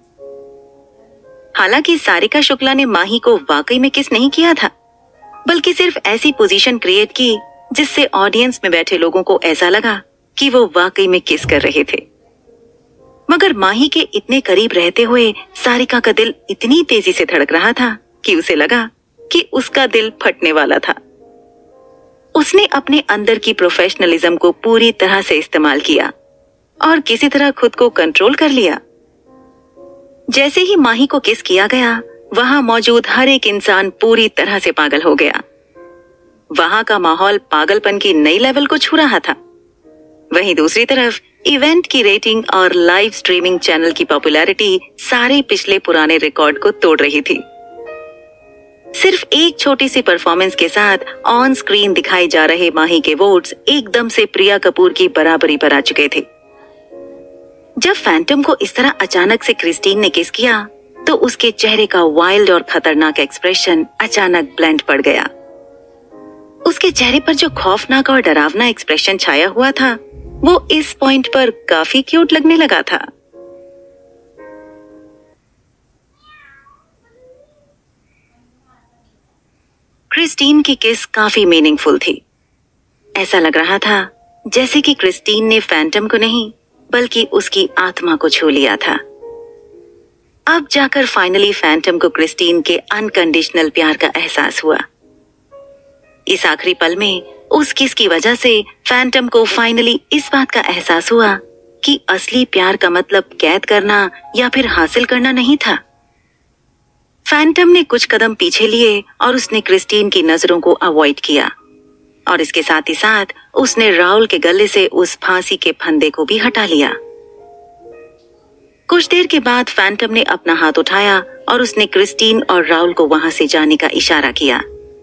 हालांकि सारिका शुक्ला ने माही को वाकई में किस नहीं किया था, बल्कि सिर्फ ऐसी पोजीशन क्रिएट की जिससे ऑडियंस में बैठे लोगों को ऐसा लगा कि वो वाकई में किस कर रहे थे। मगर माही के इतने करीब रहते हुए सारिका का दिल इतनी तेजी से धड़क रहा था कि उसे लगा कि उसका दिल फटने वाला था। उसने अपने अंदर की प्रोफेशनलिज्म को पूरी तरह से इस्तेमाल किया और किसी तरह खुद को कंट्रोल कर लिया। जैसे ही माही को किस किया गया, वहां मौजूद हर एक इंसान पूरी तरह से पागल हो गया। वहां का माहौल पागलपन की नई लेवल को छू रहा था। वहीं दूसरी तरफ इवेंट की रेटिंग और लाइव स्ट्रीमिंग चैनल की पॉपुलैरिटी सारे पिछले पुराने रिकॉर्ड को तोड़ रही थी। सिर्फ एक छोटी सी परफॉर्मेंस के साथ ऑन स्क्रीन दिखाए जा रहे माही के वोट्स एकदम से प्रिया कपूर की बराबरी पर आ चुके थे। जब फैंटम को इस तरह अचानक से क्रिस्टीन ने किस किया तो उसके चेहरे का वाइल्ड और खतरनाक एक्सप्रेशन अचानक ब्लेंड पड़ गया। उसके चेहरे पर जो खौफनाक और डरावना एक्सप्रेशन छाया हुआ था, वो इस पॉइंट पर काफी क्यूट लगने लगा था। क्रिस्टीन की किस काफी मीनिंगफुल थी। ऐसा लग रहा था जैसे कि क्रिस्टीन ने फैंटम को नहीं बल्कि उसकी आत्मा को छू लिया था। अब जाकर फाइनली फैंटम को क्रिस्टीन के अनकंडीशनल प्यार का एहसास हुआ। इस आखिरी पल में उस किस की वजह से फैंटम को फाइनली इस बात का एहसास हुआ कि असली प्यार का मतलब कैद करना या फिर हासिल करना नहीं था। फैंटम ने कुछ कदम पीछे लिए और उसने क्रिस्टीन की नजरों को अवॉइड किया और इसके साथ ही साथ उसने राहुल के गले से उस फांसी के फंदे को भी हटा लिया। कुछ देर के बाद फैंटम ने अपना हाथ उठाया और उसने क्रिस्टीन और राहुल को वहां से जाने का इशारा किया।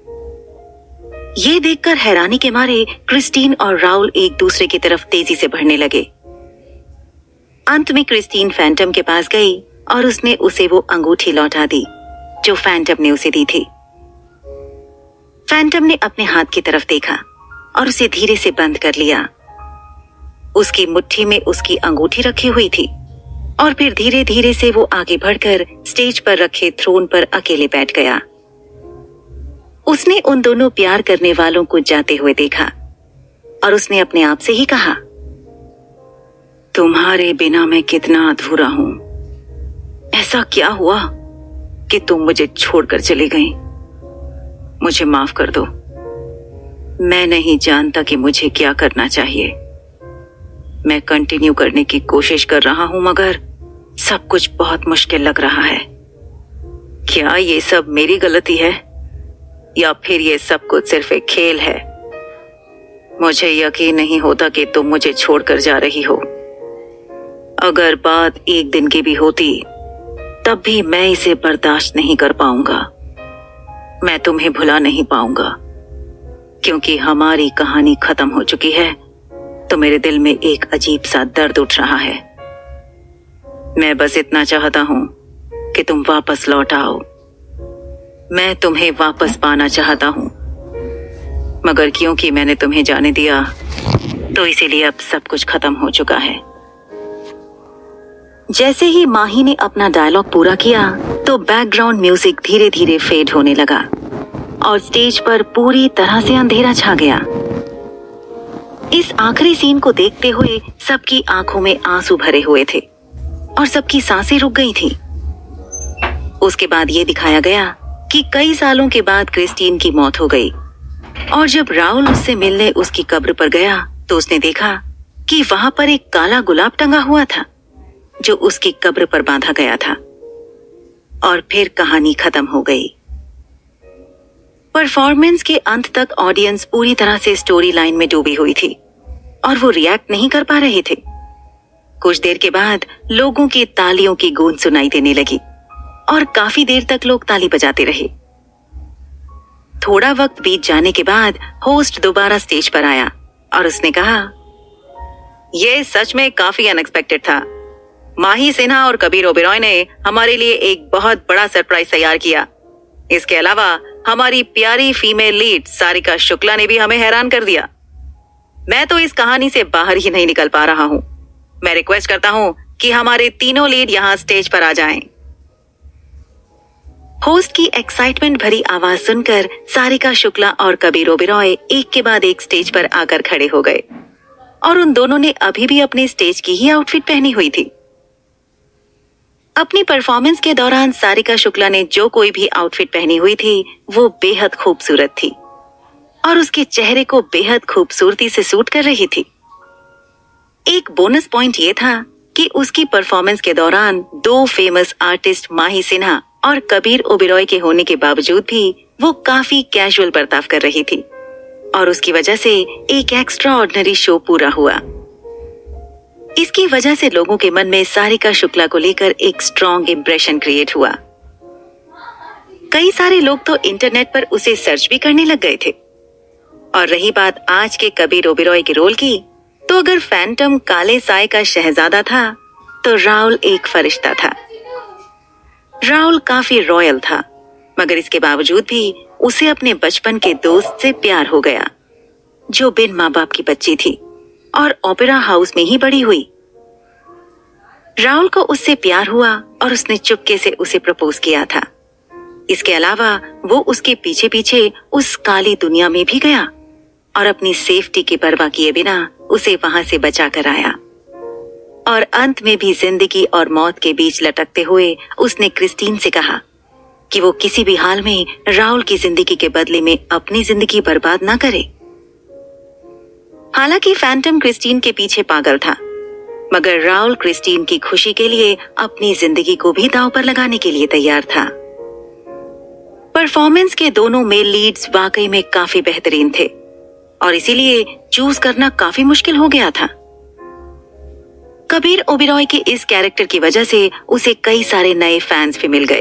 ये देखकर हैरानी के मारे क्रिस्टीन और राहुल एक दूसरे की तरफ तेजी से बढ़ने लगे। अंत में क्रिस्टीन फैंटम के पास गई और उसने उसे वो अंगूठी लौटा दी जो फैंटम ने उसे दी थी। फैंटम ने अपने हाथ की तरफ देखा और उसे धीरे से बंद कर लिया। उसकी मुट्ठी में उसकी अंगूठी रखी हुई थी और फिर धीरे धीरे से वो आगे बढ़कर स्टेज पर रखे थ्रोन पर अकेले बैठ गया। उसने उन दोनों प्यार करने वालों को जाते हुए देखा और उसने अपने आप से ही कहा, तुम्हारे बिना मैं कितना अधूरा हूं। ऐसा क्या हुआ कि तुम मुझे छोड़कर चली गई? मुझे माफ कर दो। मैं नहीं जानता कि मुझे क्या करना चाहिए। मैं कंटिन्यू करने की कोशिश कर रहा हूं मगर सब कुछ बहुत मुश्किल लग रहा है। क्या ये सब मेरी गलती है या फिर ये सब कुछ सिर्फ एक खेल है? मुझे यकीन नहीं होता कि तुम मुझे छोड़कर जा रही हो। अगर बात एक दिन की भी होती तब भी मैं इसे बर्दाश्त नहीं कर पाऊंगा। मैं तुम्हें भुला नहीं पाऊंगा क्योंकि हमारी कहानी खत्म हो चुकी है, तो मेरे दिल में एक अजीब सा दर्द उठ रहा है। मैं बस इतना चाहता हूं कि तुम वापस लौट आओ। मैं तुम्हें वापस पाना चाहता हूं, मगर क्योंकि मैंने तुम्हें जाने दिया तो इसीलिए अब सब कुछ खत्म हो चुका है। जैसे ही माही ने अपना डायलॉग पूरा किया तो बैकग्राउंड म्यूजिक धीरे धीरे फेड होने लगा और स्टेज पर पूरी तरह से अंधेरा छा गया। इस आखिरी सीन को देखते हुए सबकी आंखों में आंसू भरे हुए थे और सबकी सांसें रुक गई थी। उसके बाद ये दिखाया गया कि कई सालों के बाद क्रिस्टीन की मौत हो गई और जब राहुल उससे मिलने उसकी कब्र पर गया तो उसने देखा कि वहां पर एक काला गुलाब टंगा हुआ था जो उसकी कब्र पर बांधा गया था। और फिर कहानी खत्म हो गई। परफॉर्मेंस के अंत तक ऑडियंस पूरी तरह से स्टोरी लाइन में डूबी हुई थी और वो रिएक्ट नहीं कर पा रहे थे। कुछ देर के बाद लोगों की तालियों की गूंज सुनाई देने लगी और काफी देर तक लोग ताली बजाते रहे। थोड़ा वक्त बीत जाने के बाद होस्ट दोबारा स्टेज पर आया और उसने कहा, यह सच में काफी अनएक्सपेक्टेड था। माही सिन्हा और कबीर ओबेरॉय ने हमारे लिए एक बहुत बड़ा सरप्राइज तैयार किया। इसके अलावा हमारी प्यारी फीमेल लीड सारिका शुक्ला ने भी हमें हैरान कर दिया। मैं तो इस कहानी से बाहर ही नहीं निकल पा रहा हूं। मैं रिक्वेस्ट करता हूं कि हमारे तीनों लीड यहां स्टेज पर आ जाएं। होस्ट की एक्साइटमेंट भरी आवाज सुनकर सारिका शुक्ला और कबीर ओबेरॉय एक के बाद एक स्टेज पर आकर खड़े हो गए और उन दोनों ने अभी भी अपने स्टेज की ही आउटफिट पहनी हुई थी। अपनी परफॉर्मेंस के दौरान सारिका शुक्ला ने जो कोई भी आउटफिट पहनी हुई थी वो बेहद खूबसूरत थी और उसके चेहरे को बेहद खूबसूरती से सूट कर रही थी। एक बोनस पॉइंट ये था कि उसकी परफॉर्मेंस के दौरान दो फेमस आर्टिस्ट माही सिन्हा और कबीर ओबेरॉय के होने के बावजूद भी वो काफी कैजुअल बर्ताव कर रही थी और उसकी वजह से एक एक्स्ट्रा ऑर्डिनरी शो पूरा हुआ। इसकी वजह से लोगों के मन में सारिका शुक्ला को लेकर एक स्ट्रॉन्ग इंप्रेशन क्रिएट हुआ। कई सारे लोग तो इंटरनेट पर उसे सर्च भी करने लग गए थे। और रही बात आज के कबीर ओबेरॉय के रोल की, तो अगर फैंटम काले साए का शहजादा था तो राहुल एक फरिश्ता था। राहुल काफी रॉयल था, मगर इसके बावजूद भी उसे अपने बचपन के दोस्त से प्यार हो गया जो बिन माँ बाप की बच्ची थी और ओपेरा हाउस में ही बड़ी हुई। राहुल को उससे प्यार हुआ और उसने चुपके से उसे प्रपोज किया था। इसके अलावा वो उसके पीछे पीछे उस काली दुनिया में भी गया और अपनी सेफ्टी की परवाह किए बिना उसे वहां से बचा कर आया। और अंत में भी जिंदगी और मौत के बीच लटकते हुए उसने क्रिस्टीन से कहा कि वो किसी भी हाल में राहुल की जिंदगी के बदले में अपनी जिंदगी बर्बाद ना करे। हालांकि फैंटम क्रिस्टीन के पीछे पागल था, मगर राहुल क्रिस्टीन की खुशी के लिए अपनी जिंदगी को भी दांव पर लगाने के लिए तैयार था। परफॉर्मेंस के दोनों मेल लीड्स वाकई में काफी बेहतरीन थे और इसीलिए चूज करना काफी मुश्किल हो गया था। कबीर ओबेरॉय के इस कैरेक्टर की वजह से उसे कई सारे नए फैंस भी मिल गए।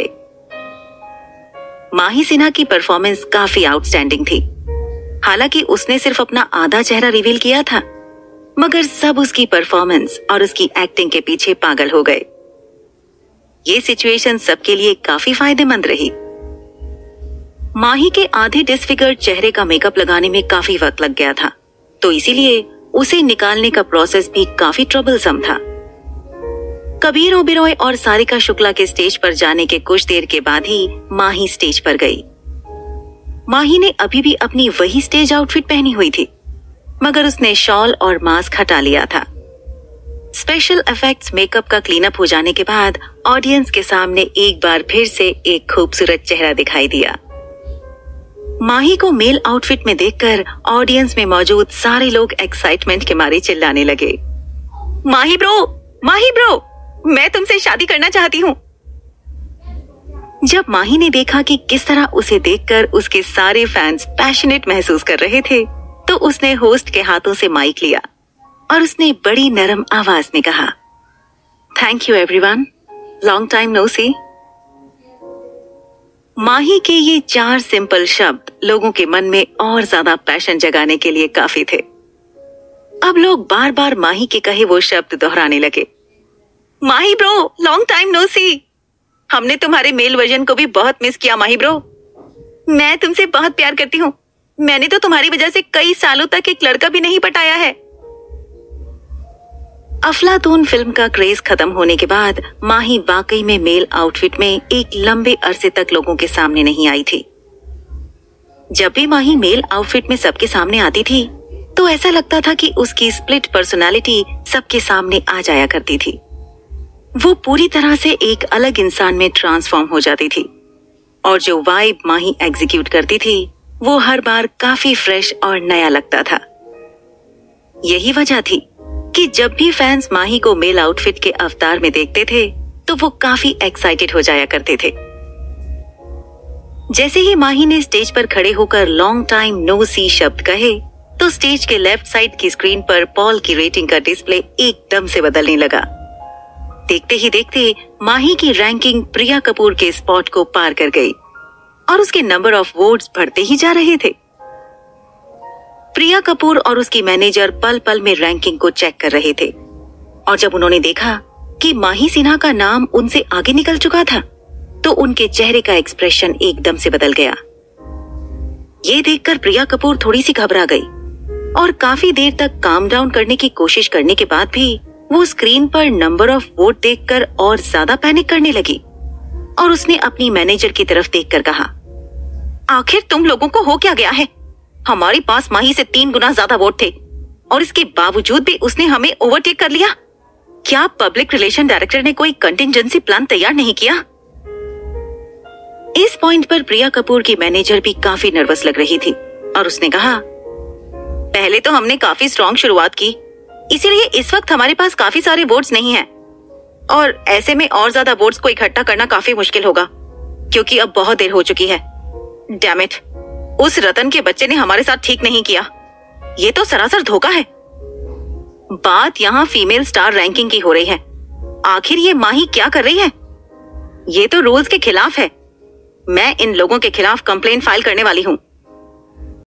माही सिन्हा की परफॉर्मेंस काफी आउटस्टैंडिंग थी। हालांकि उसने सिर्फ अपना आधा चेहरा रिवील किया था, मगर सब उसकी परफॉर्मेंस और उसकी एक्टिंग के पीछे पागल हो गए। ये सिचुएशन सबके लिए काफी फायदेमंद रही। माही के आधे डिसफिगर्ड चेहरे का मेकअप लगाने में काफी वक्त लग गया था, तो इसीलिए उसे निकालने का प्रोसेस भी काफी ट्रबलसम था। कबीर ओबेरॉय और सारिका शुक्ला के स्टेज पर जाने के कुछ देर के बाद ही माही स्टेज पर गई। माही ने अभी भी अपनी वही स्टेज आउटफिट पहनी हुई थी, मगर उसने शॉल और मास्क हटा लिया था। स्पेशल इफेक्ट्स मेकअप का क्लीनअप हो जाने के बाद ऑडियंस के सामने एक बार फिर से एक खूबसूरत चेहरा दिखाई दिया। माही को मेल आउटफिट में देखकर ऑडियंस में मौजूद सारे लोग एक्साइटमेंट के मारे चिल्लाने लगे, माही ब्रो, माही ब्रो, मैं तुमसे शादी करना चाहती हूँ। जब माही ने देखा कि किस तरह उसे देखकर उसके सारे फैंस पैशनेट महसूस कर रहे थे, तो उसने होस्ट के हाथों से माइक लिया और उसने बड़ी नरम आवाज में कहा, thank you everyone, long time no see. Mahi के ये चार सिंपल शब्द लोगों के मन में और ज्यादा पैशन जगाने के लिए काफी थे। अब लोग बार बार माही के कहे वो शब्द दोहराने लगे, Mahi bro, long time no see. हमने तुम्हारे मेल वर्जन को भी बहुत मिस किया माही ब्रो। मैं तुमसे बहुत प्यार करती हूँ। मैंने तो तुम्हारी वजह से कई सालों तक एक लड़का भी नहीं पटाया है। अफलातून फिल्म का क्रेज खत्म होने के बाद माही वाकई में मेल आउटफिट में एक लंबे अरसे तक लोगों के सामने नहीं आई थी। जब भी माही मेल आउटफिट में सबके सामने आती थी तो ऐसा लगता था कि उसकी स्प्लिट पर्सनालिटी सबके सामने आ जाया करती थी। वो पूरी तरह से एक अलग इंसान में ट्रांसफॉर्म हो जाती थी और जो वाइब माही एग्जीक्यूट करती थी वो हर बार काफी फ्रेश और नया लगता था। यही वजह थी कि जब भी फैंस माही को मेल आउटफिट के अवतार में देखते थे तो वो काफी एक्साइटेड हो जाया करते थे। जैसे ही माही ने स्टेज पर खड़े होकर लॉन्ग टाइम नो सी शब्द कहे तो स्टेज के लेफ्ट साइड की स्क्रीन पर पॉल की रेटिंग का डिस्प्ले एकदम से बदलने लगा। देखते ही देखते माही की रैंकिंग प्रिया कपूर के स्पॉट को पार कर गई और उसके नंबर ऑफ वोट्स बढ़ते ही जा रहे थे। प्रिया कपूर और उसकी मैनेजर पल पल में रैंकिंग को चेक कर रहे थे और जब उन्होंने देखा कि माही सिन्हा का नाम उनसे आगे निकल चुका था तो उनके चेहरे का एक्सप्रेशन एकदम से बदल गया। ये देखकर प्रिया कपूर थोड़ी सी घबरा गई और काफी देर तक काम डाउन करने की कोशिश करने के बाद भी वो स्क्रीन पर नंबर ऑफ वोट देखकर और ज्यादा पैनिक करने लगी और उसने अपनी मैनेजर की तरफ देखकर कहा, आखिर तुम लोगों को हो क्या गया है? हमारे पास माही से तीन गुना ज्यादा वोट थे और इसके बावजूद भी उसने हमें ओवरटेक कर लिया। क्या पब्लिक रिलेशन डायरेक्टर ने कोई कंटिंजेंसी प्लान तैयार नहीं किया? इस पॉइंट पर प्रिया कपूर की मैनेजर भी काफी नर्वस लग रही थी और उसने कहा, पहले तो हमने काफी स्ट्रॉन्ग शुरुआत की, इसीलिए इस वक्त हमारे पास काफी सारे वोट्स नहीं हैं और ऐसे में और ज्यादा वोट्स को इकट्ठा करना काफी मुश्किल होगा क्योंकि अब बहुत देर हो चुकी है। डैम इट, उस रतन के बच्चे ने हमारे साथ ठीक नहीं किया। ये तो सरासर धोखा है। बात यहाँ फीमेल स्टार रैंकिंग की हो रही है। आखिर ये माही क्या कर रही है? ये तो रूल्स के खिलाफ है। मैं इन लोगों के खिलाफ कंप्लेंट फाइल करने वाली हूँ।